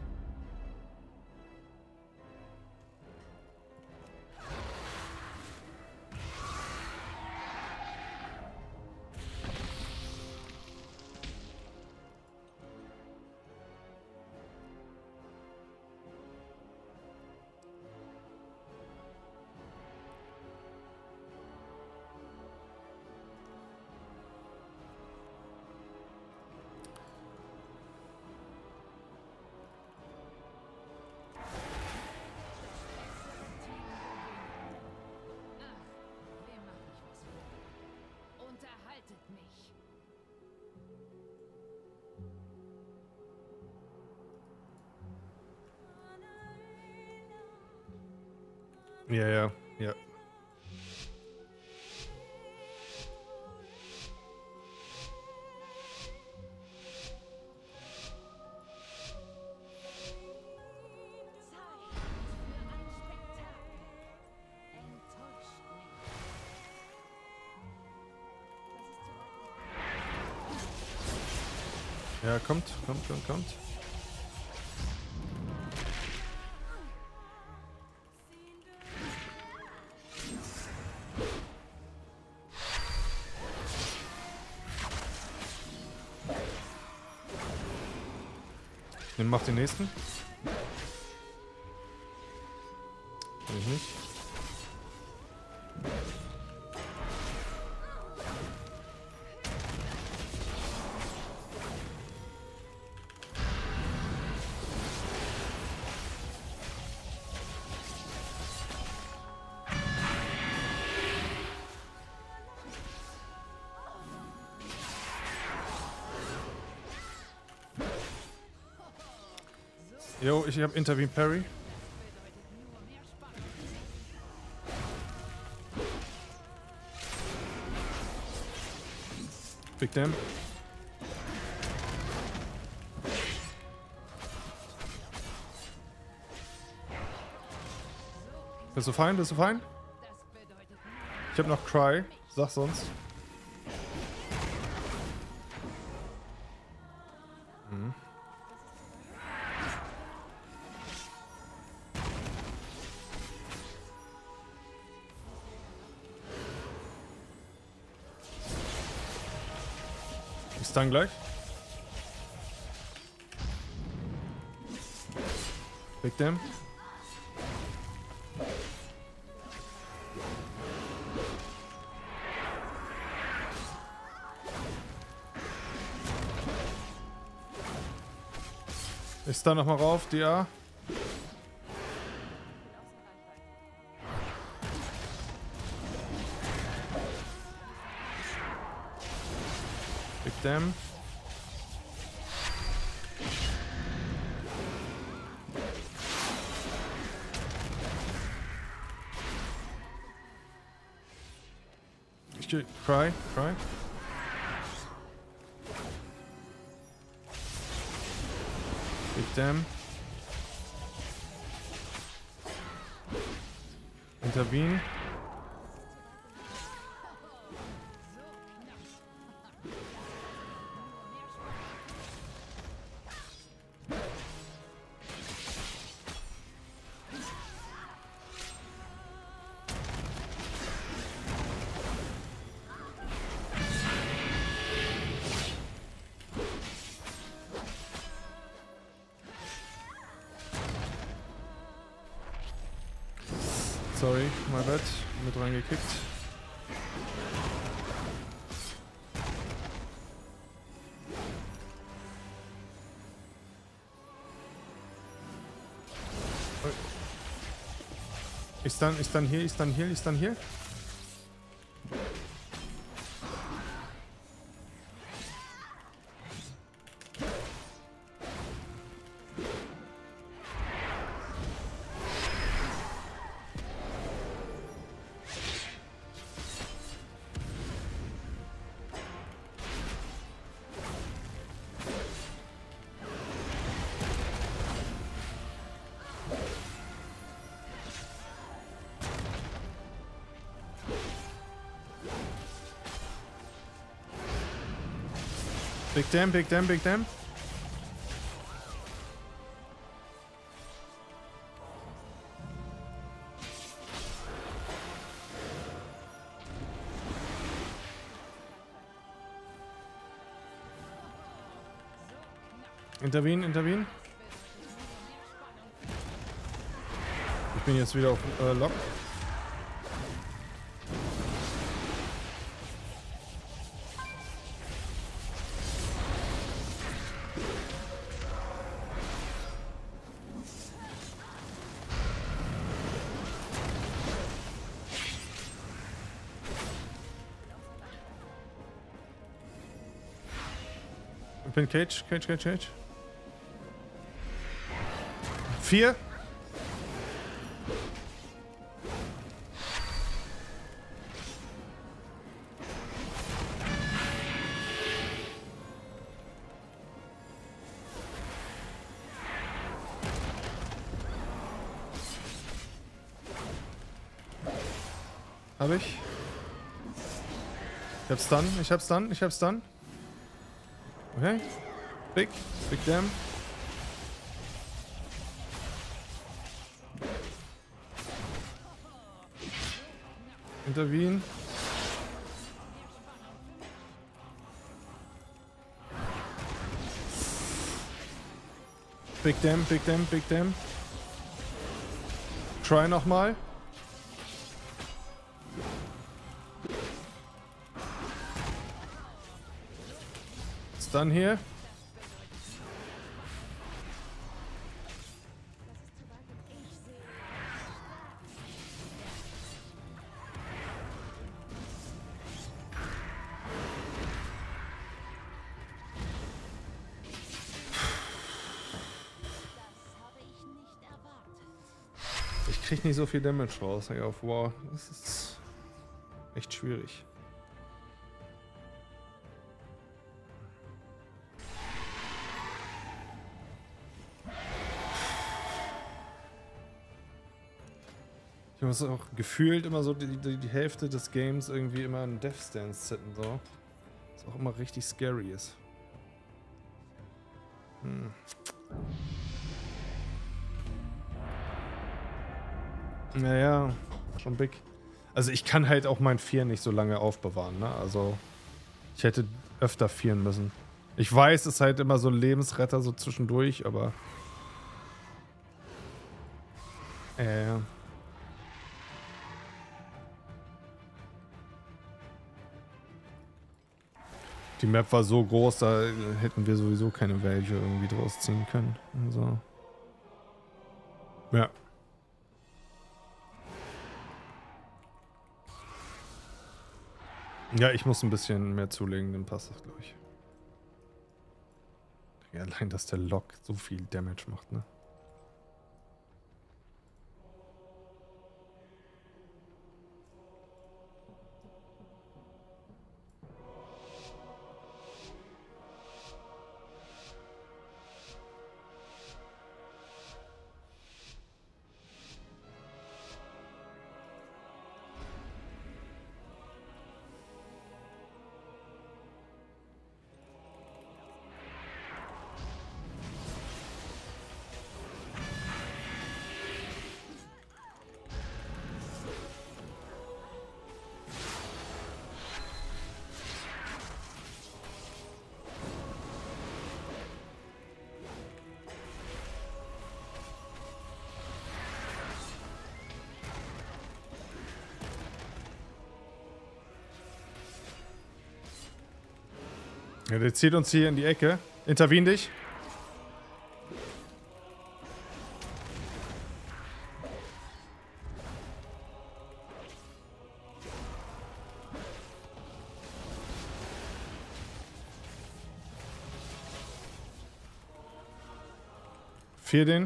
Speaker 1: Ja, ja. Ja. Ja, kommt, kommt, kommt, kommt. Den macht den nächsten. Kann ich nicht. Jo, ich hab Intervene Parry. Big Damn. Bist du fein? Bist du fein? Ich hab noch Cry. Sag sonst. Mhm. Ist dann gleich. Big Damn. Ist da noch mal rauf, D A. Big Damn. Ich geh, Cry, Cry. Big Damn. Intervene. Sorry, my bad. Mit reingekickt. Ist dann, ist dann hier, ist dann hier, ist dann hier? Big Damn, Big Damn, Big Damn. Intervene, intervene. Ich bin jetzt wieder auf äh, Lock. Ich bin Cage, Cage, Cage, Cage. Vier. Hab ich. Ich hab's dann, ich hab's dann, ich hab's dann. Okay. Big, big damn. Intervene. Big damn, big damn, big damn. Try nochmal. Stun hier. Ich krieg nicht so viel Damage raus, ey, auf War. Das ist echt schwierig. Ich muss auch gefühlt immer so die, die, die Hälfte des Games irgendwie immer in Death Stance sitten, so. Was auch immer richtig scary ist. Hm. Naja, schon big. Also ich kann halt auch mein Vier nicht so lange aufbewahren, ne? Also ich hätte öfter vieren müssen. Ich weiß, es ist halt immer so ein Lebensretter so zwischendurch, aber... Äh, ja. Die Map war so groß, da hätten wir sowieso keine Value irgendwie draus ziehen können. Also. Ja. Ja, ich muss ein bisschen mehr zulegen, dann passt das, glaube ich. Ja, allein, dass der Lock so viel Damage macht, ne? Ja, der zieht uns hier in die Ecke. Intervene dich. Vier den.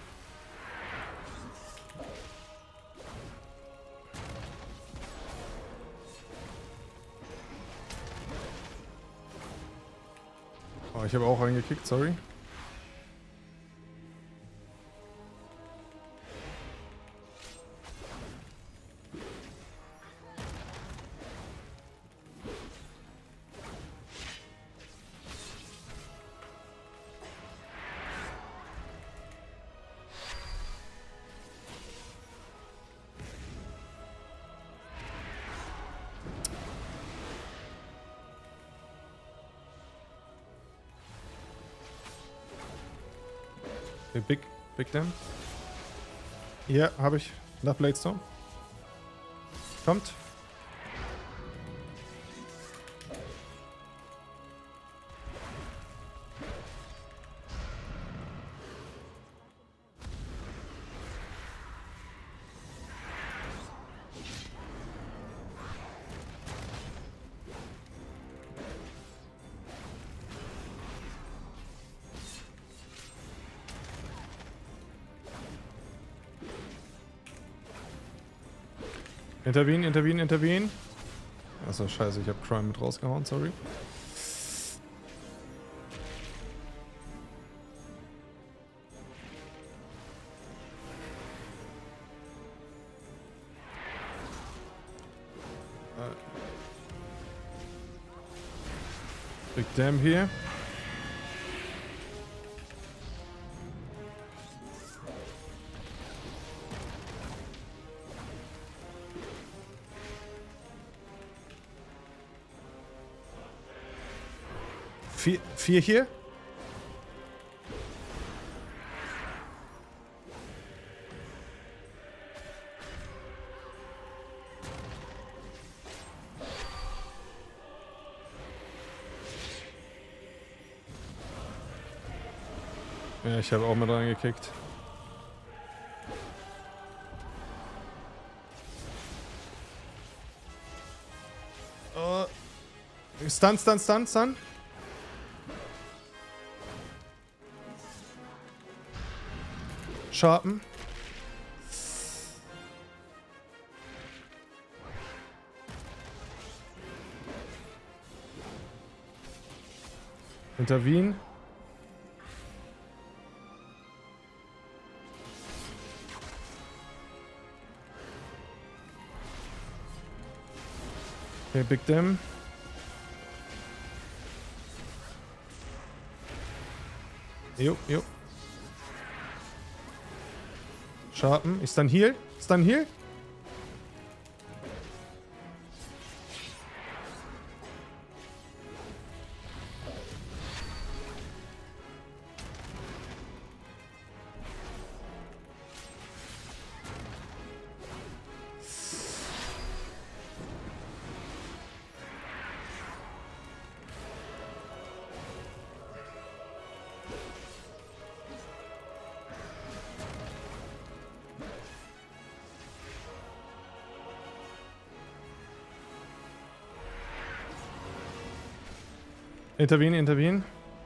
Speaker 1: Oh, ich habe auch reingekickt, sorry. Okay, big, big damn. Hier habe ich nach Bladestone. Kommt. Intervene, intervene, intervene. Achso, scheiße, ich habe Crime mit rausgehauen, sorry. Big Damn hier. Vier, vier hier. Ja, ich habe auch mit reingekickt. Oh. Stun, stun, stun, stun. Sharpen. Intervene. Okay, Big Damn. Jo, jo. Sharpen. Ist dann Heal? Ist dann Heal? Intervene, intervene.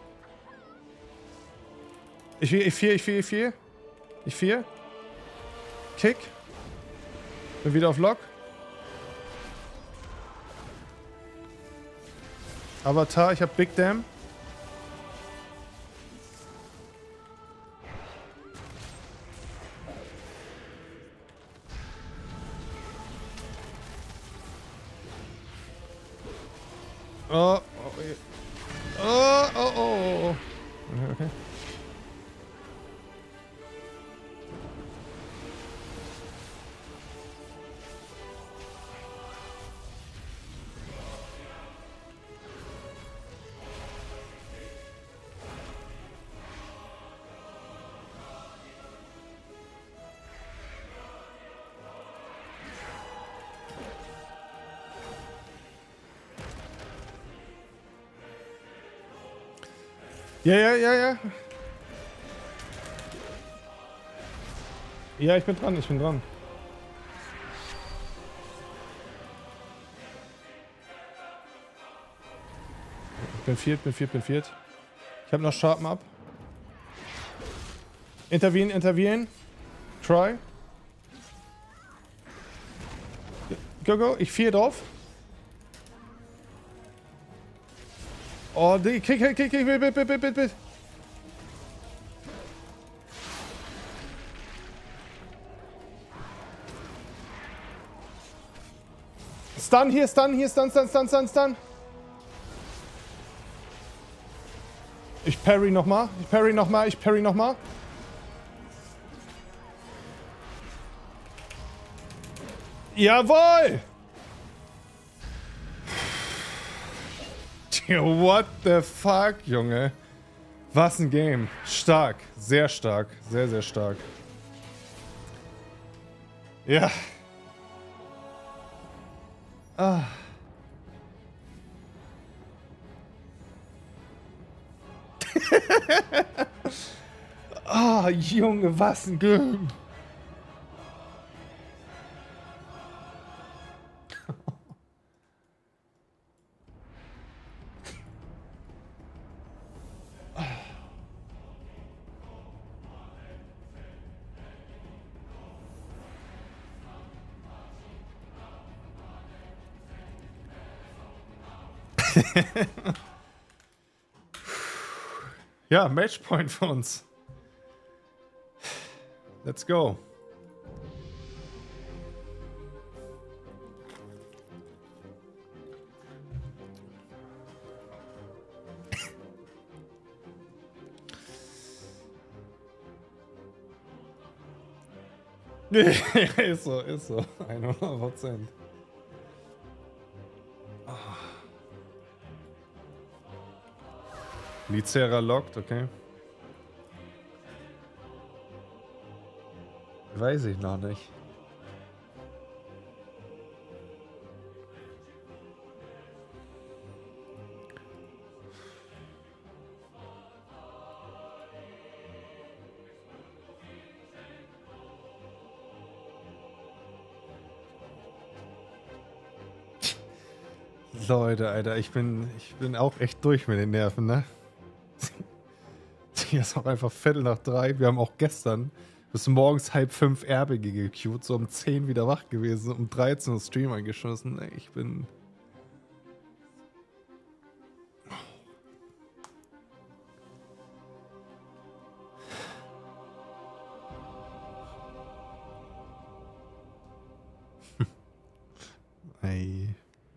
Speaker 1: Ich vier, ich vier, ich vier, ich vier. Ich vier. Kick. Bin wieder auf Lock. Avatar, ich hab Big Damn. Oh, oh, oh, oh, oh, oh. Okay. Ja, ja, ja, ja. Ja, ich bin dran, ich bin dran. Ich bin viert, bin viert, bin viert. Ich habe noch Sharpen ab. Intervene, intervene. Try. Go, go. Ich vier drauf. Oh, die, kick, kick, kick, kick, bitte, bitte, bitte, bitte. Stun hier, stun hier, stun, stun, stun, stun, stun. Ich parry nochmal, ich parry nochmal, ich parry nochmal. Jawohl! What the fuck, Junge? Was ein Game. Stark. Sehr stark. Sehr, sehr stark. Ja. Ah. Ah, Junge, was ein Game. Ja, Matchpoint für uns. Let's go. Ist so, ist so. hundert Prozent. Oh. Lycera lockt, okay. Weiß ich noch nicht. Leute, Alter, ich bin, ich bin auch echt durch mit den Nerven, ne? Hier ist auch einfach Viertel nach drei. Wir haben auch gestern bis morgens halb fünf R B G gequeued, so um zehn wieder wach gewesen, um dreizehn Uhr Stream angeschossen. Ich bin... Ey.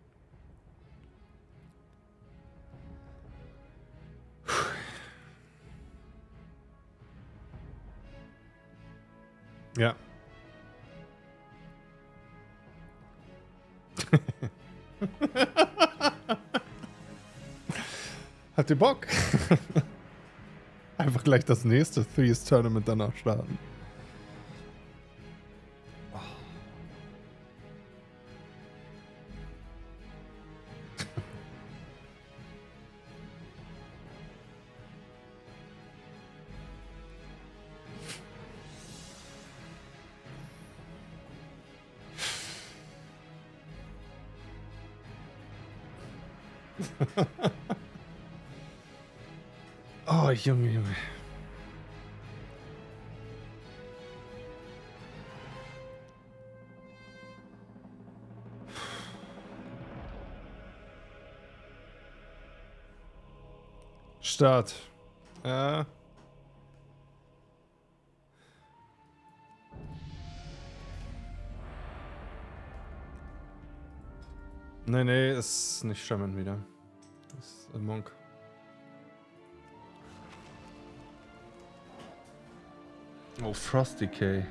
Speaker 1: Ja. Habt ihr Bock? Einfach gleich das nächste Threes Tournament danach starten. Oh, Junge, Junge. Start. Ja. Nee, nee, ist nicht Shaman wieder. Das ist ein Monk. Oh, Frosty K.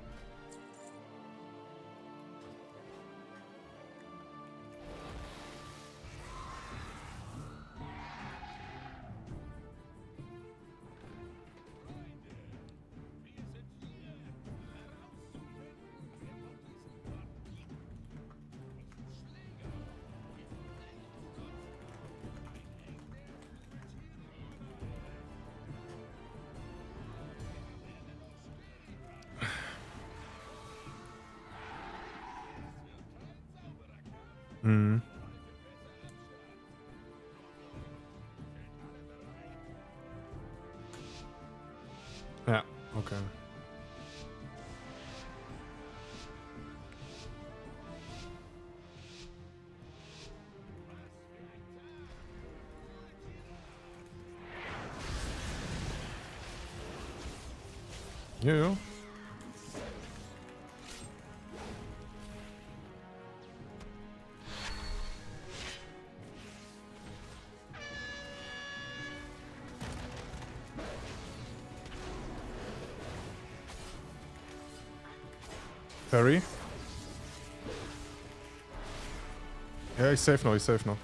Speaker 1: Mhm. Ja, okay. Ja, ja. Perry. Ja, ich save noch, ich save noch.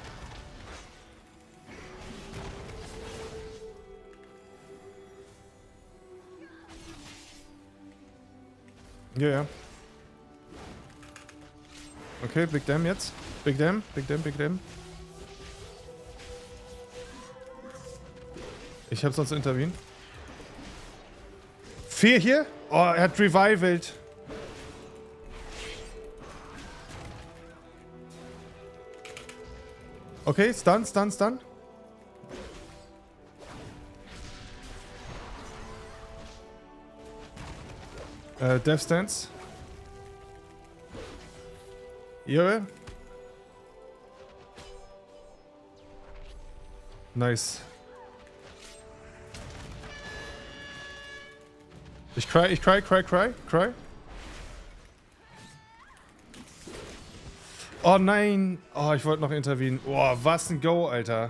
Speaker 1: Ja, ja. Okay, Big Dam jetzt. Big Dam, Big Dam, Big Dam. Ich hab sonst interveniert. Vier hier? Oh, er hat revivalt. Okay, stun, stun, stun. Äh, Death Stance. Ihre. Nice. Ich cry, ich cry, cry, cry, cry. Oh nein. Oh, ich wollte noch intervenieren. Oh, was ein Go, Alter.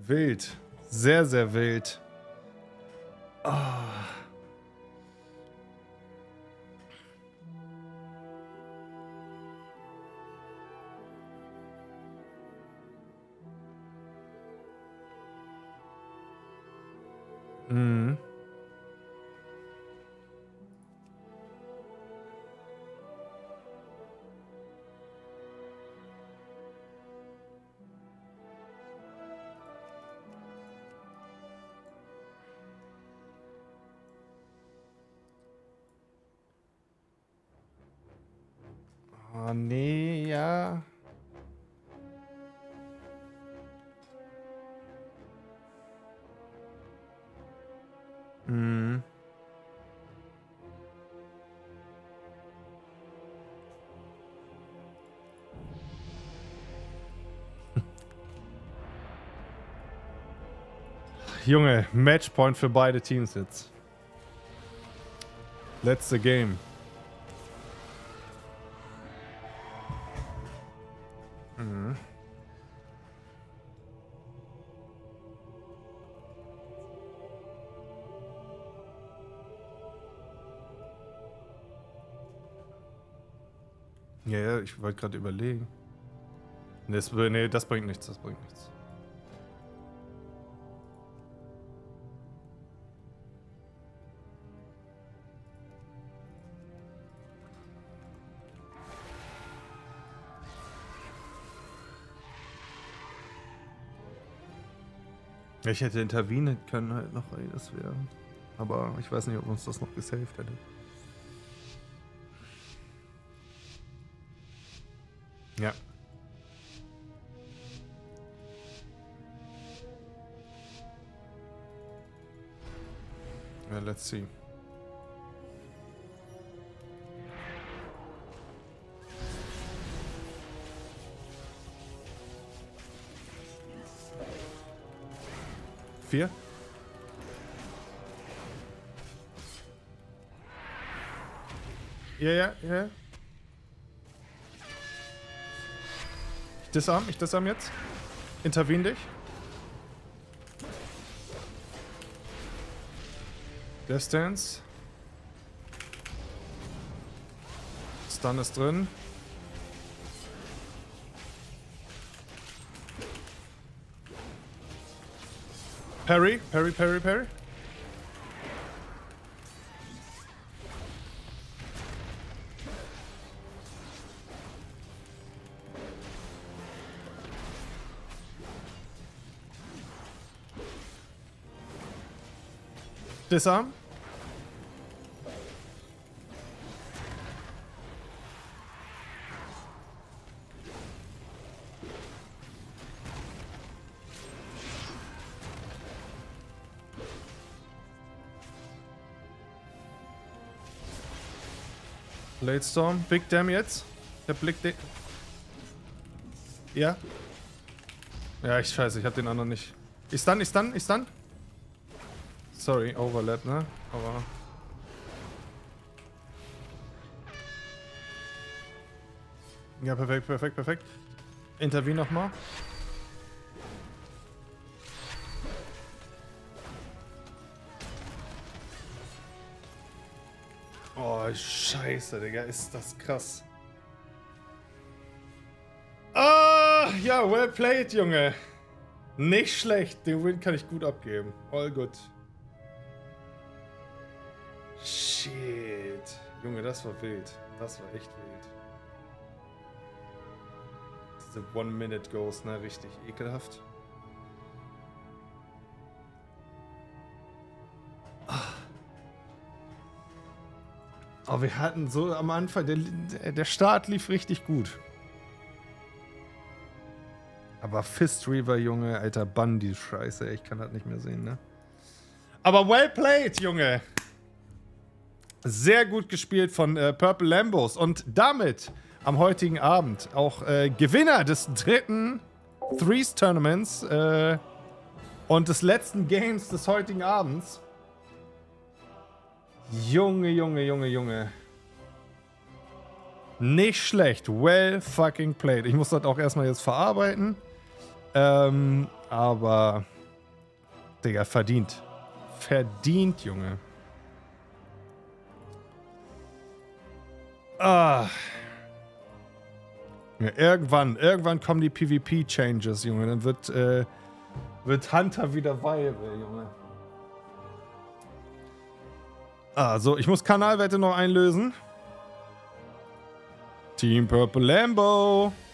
Speaker 1: Wild. Sehr, sehr wild. Ah. Mhm. Oh, nee, ja. Mhm. Junge, Matchpoint für beide Teams jetzt. Letzte Game. Mhm. Ja, ja, ich wollte gerade überlegen. Nee das, nee, das bringt nichts, das bringt nichts. Ich hätte intervenieren können halt noch, ey, das wäre. Aber ich weiß nicht, ob uns das noch gesaved hätte. Ja. Ja, let's see. Vier. Ja, ja, ja. Ich disarm, ich disarm jetzt. Intervene dich. Distance. Stun ist drin. Parry, parry, parry, parry. Disarm. Blade Storm, Big Damn jetzt. Der Blick, den. Ja. Ja, ich scheiße, ich hab den anderen nicht. Ich stun, ich stun, ich stun. Sorry, Overlap, ne? Aber. Ja, perfekt, perfekt, perfekt. Intervene nochmal. Oh, scheiße, Digga, ist das krass. Ah, ja, well played, Junge. Nicht schlecht, den Win kann ich gut abgeben. All good. Shit. Junge, das war wild. Das war echt wild. Diese One-Minute-Ghost, ne? Richtig ekelhaft. Aber wir hatten so am Anfang, der, der Start lief richtig gut. Aber Fist Reaver, Junge, alter Bundy, Scheiße, ich kann das nicht mehr sehen, ne? Aber well played, Junge. Sehr gut gespielt von äh, Purple Lambos. Und damit am heutigen Abend auch äh, Gewinner des dritten Threes Tournaments äh, und des letzten Games des heutigen Abends. Junge, Junge, Junge, Junge. Nicht schlecht. Well fucking played. Ich muss das auch erstmal jetzt verarbeiten. Ähm, aber Digga, verdient. Verdient, Junge. Ah. Ja, irgendwann, irgendwann kommen die PvP-Changes, Junge. Dann wird, äh, wird Hunter wieder viable, Junge. Ah, so, ich muss Kanalwette noch einlösen. Team Purple Lambo.